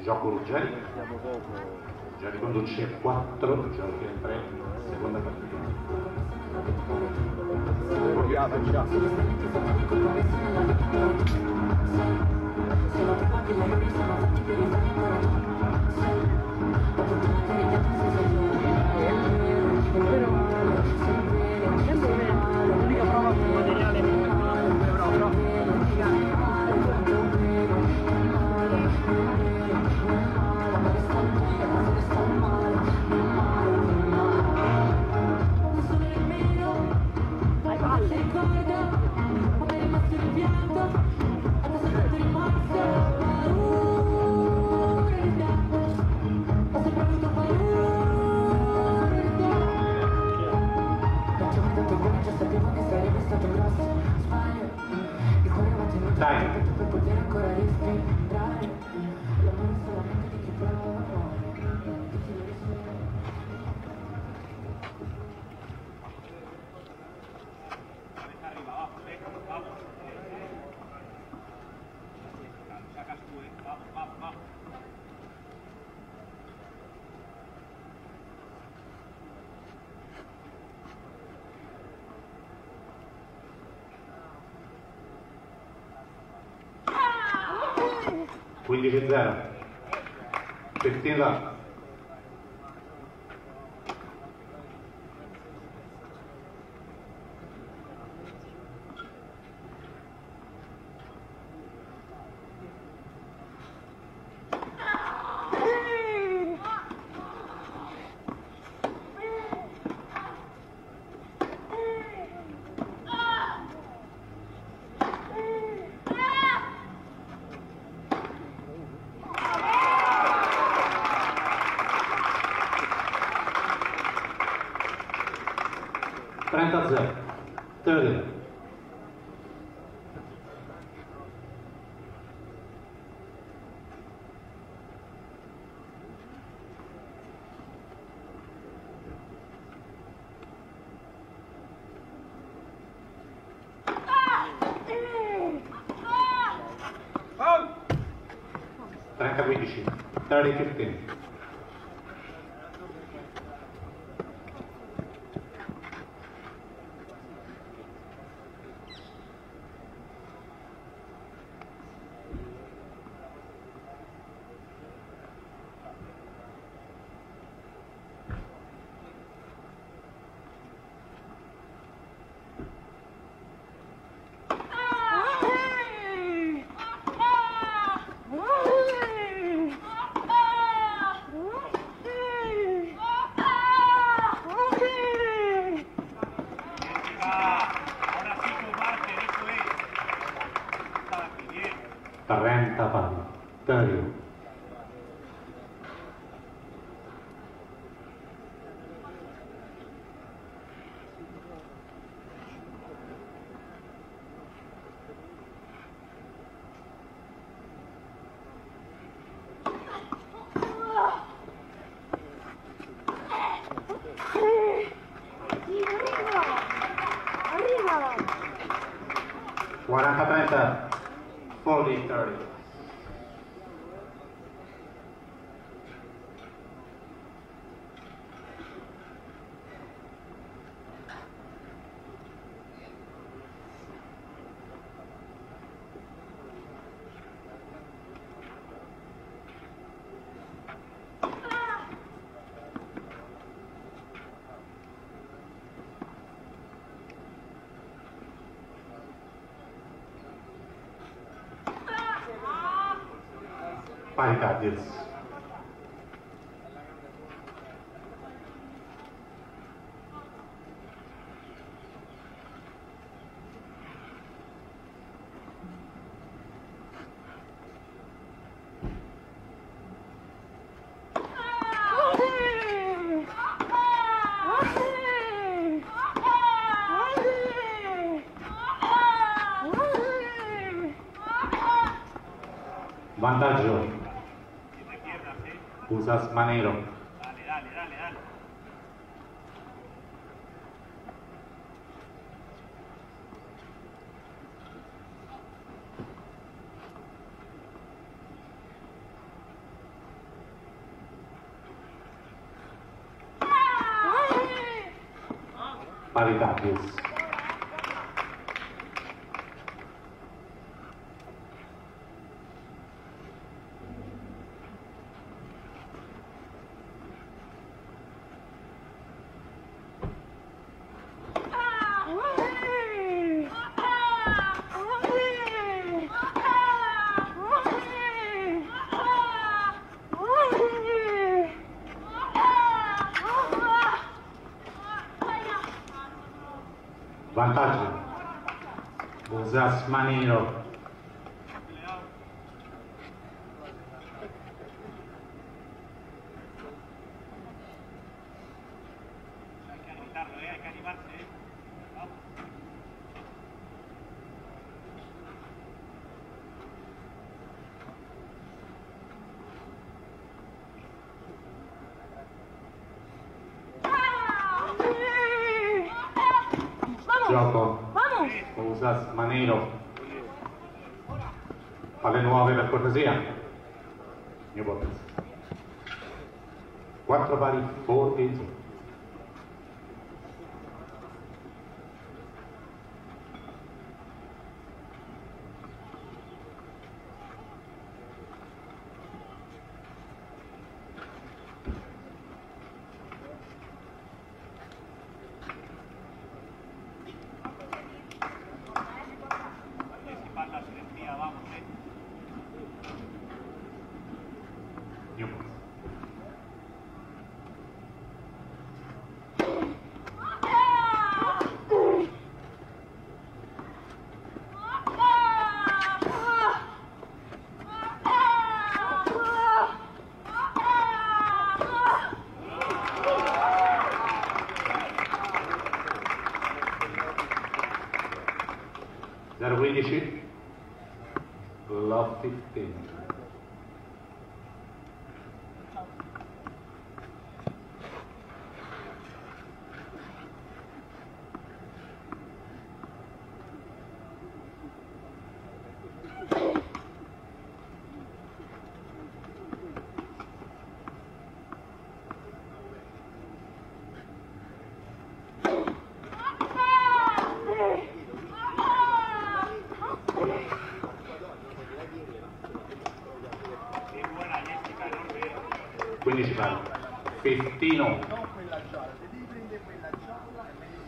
Gioco Ruggeri. Ruggeri conduce quattro giochi a tre, seconda partita. L'unica prova con materiale però quindici a zero. quindici love. trenta a zero. trenta. trenta a quindici. trenta a quindici. trenta palla. trenta. quaranta a trenta. quaranta a trenta. Parità, yes. Vantaggio. Usas Manero. Dale, dale, dale, dale. Paritatius. Vantaggio. Busas Manero. Gioco. Busas Manero. Palle nuove per cortesia. New Bottles. Quattro pari, four eight. New Bottles. zero quindici. Love fifteen. quindici pari. Festino. Non quella gialla, devi prendere quella gialla e mettere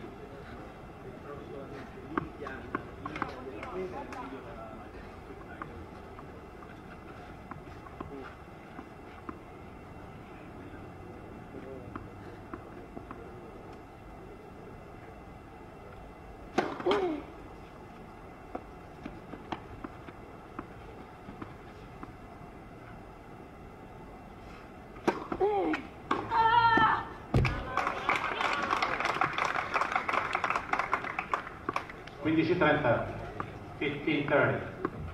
quindici trenta. fifteen thirty.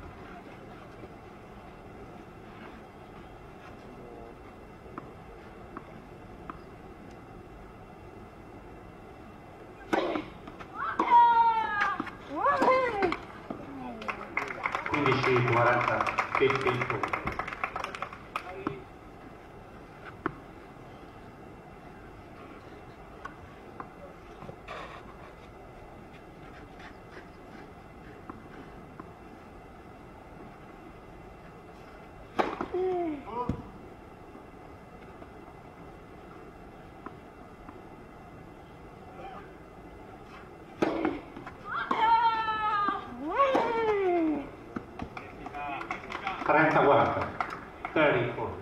quindici quaranta. fifteen forty. trenta quaranta. thirty forty.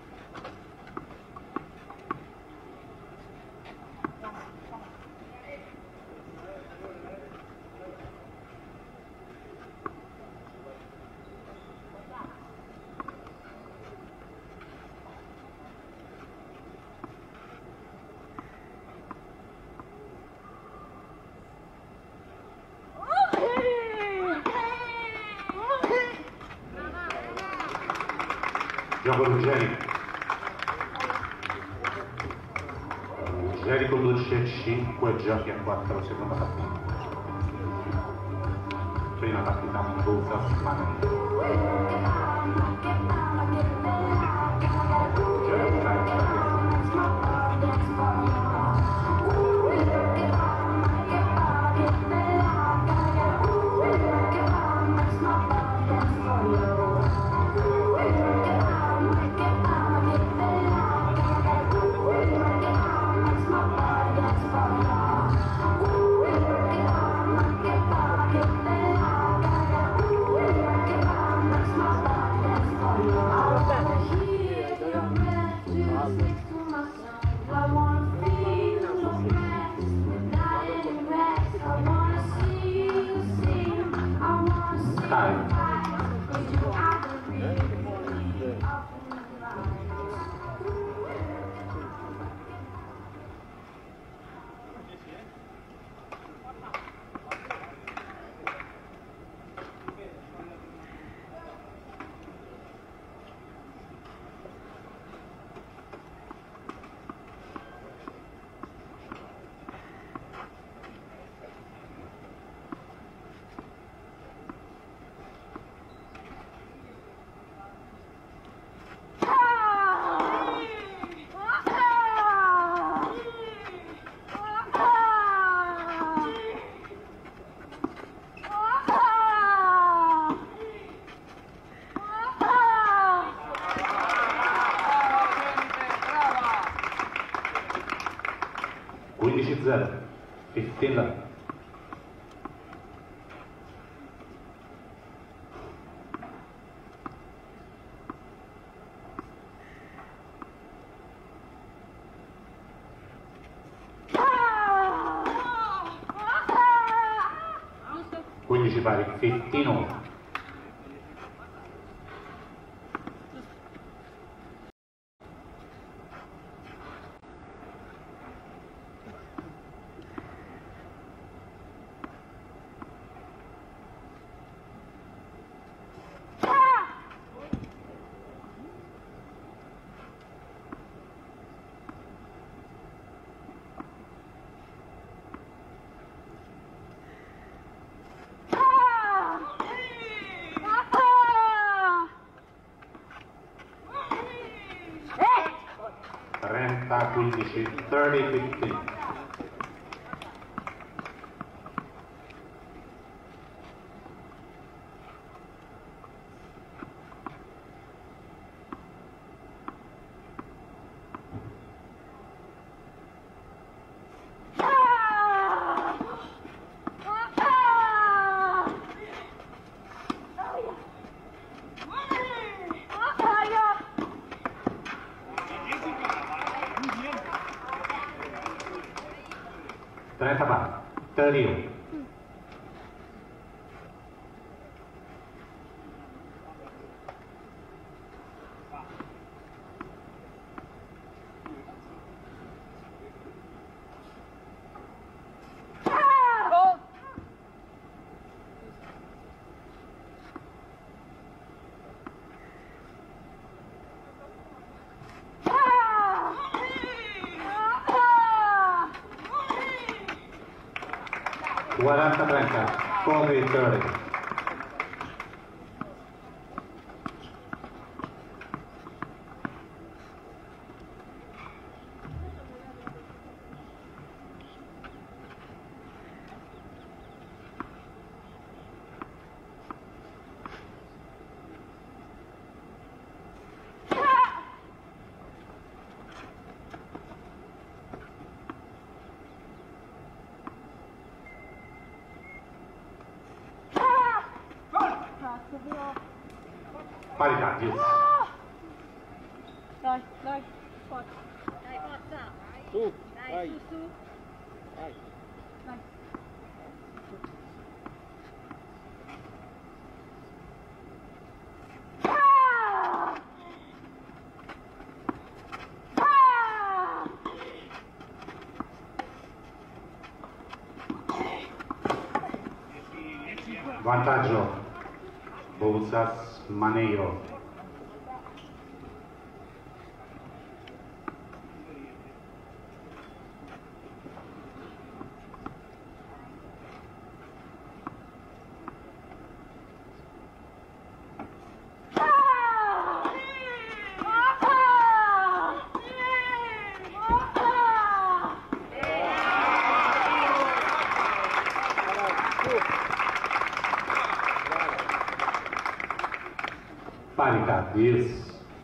Gioco Ruggeri. Ruggeri conduce cinque giochi a quattro, seconda partita. Prima partita Busas Manero. Gioco quindici zero, quindici love. quindici pari, quindici nove. trenta quindici, trenta quindici. trenta pari, trentuno. quaranta trenta, quaranta trenta. Parità, dieci. Dai, dai, forza. Dai, forza. Su, Dai, vai. su, su. Vai. Dai. Vantaggio, Bouzas Maneiro. Parità, dieci.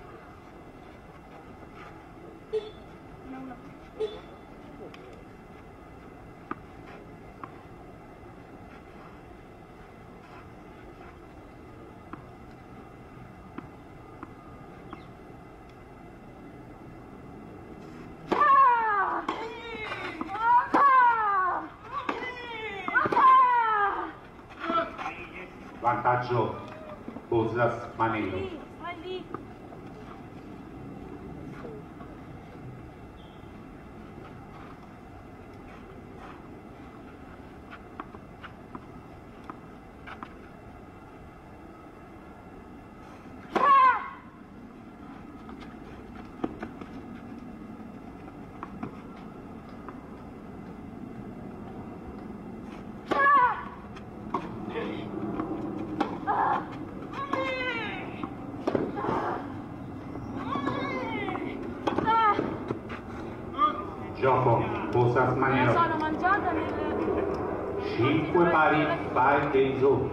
Vantaggio, Bouzas Maneiro. Stai lì. Gioco, Bouzas Me la Maneiro. sono mangiata nel... cinque pari, five games over.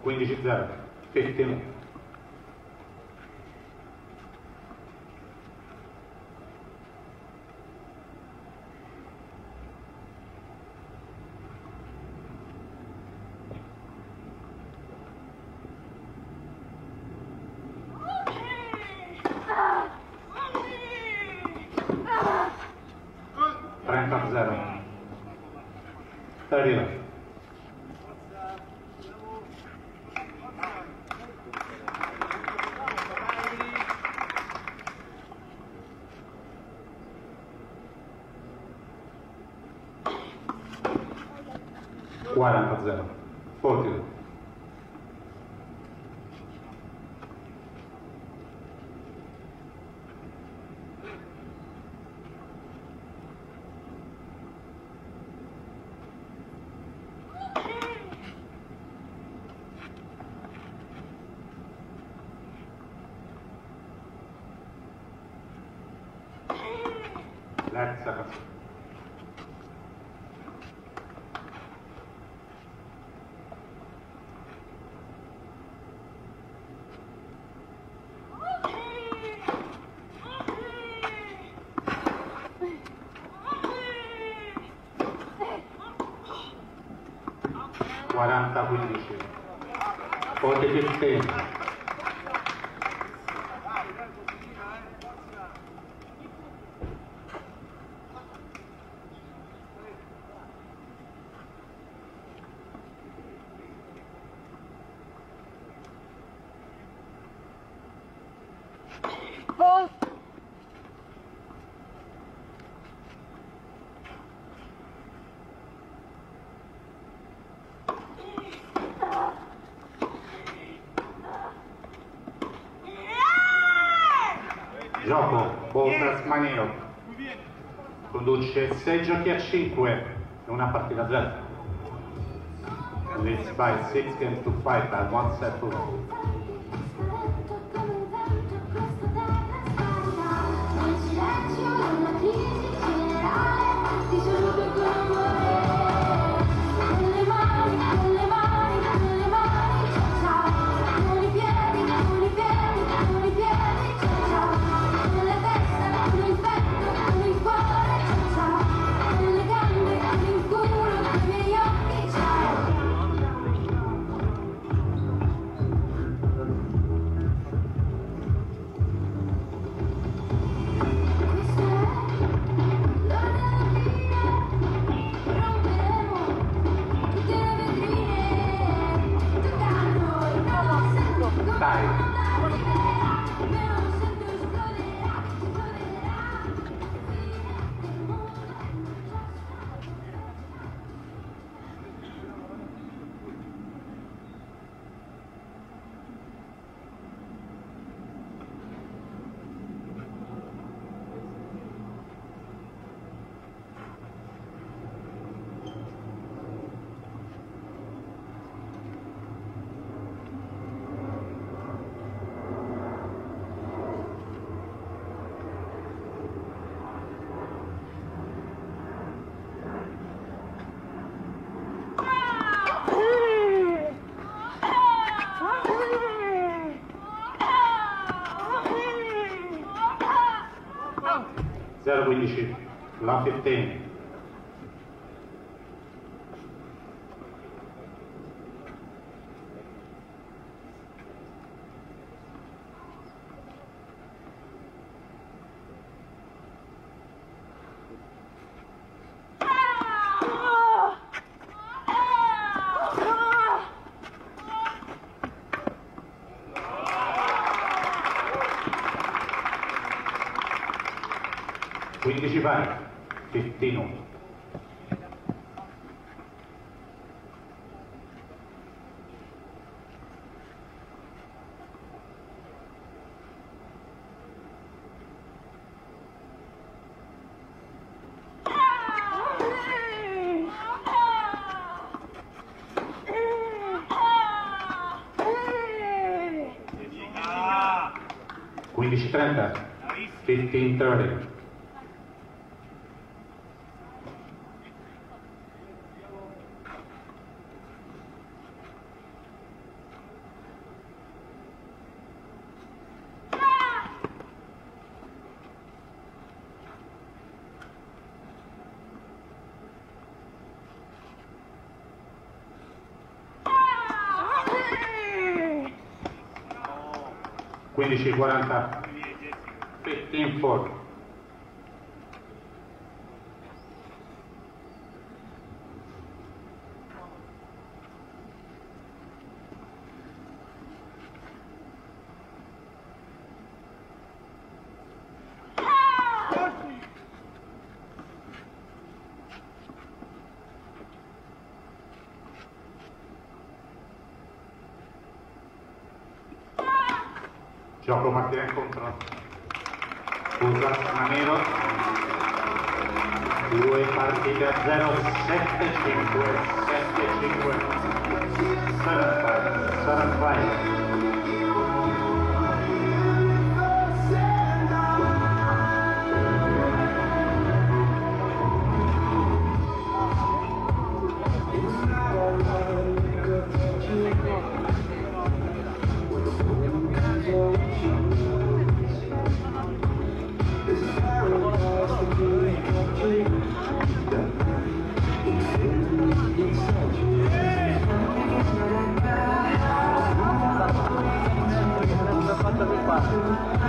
quindici zero, quindici. trenta zero, trenta. quaranta zero, quaranta. Let's second. quaranta quindici, forty fifteen. Ball. Gioco, Bolsas Maneo, conduce sei giochi a cinque in una partita a zero. Leads by six games to five at one set to one. zero quindici, la quindici. quindici pari, quindici. quindici trenta, quindici trenta. quindici quaranta, quindici quaranta. Gioco Martinez contro Usas Manero, due partite a zero, sette cinque, sette cinque, sette cinque, sette cinque. Fatto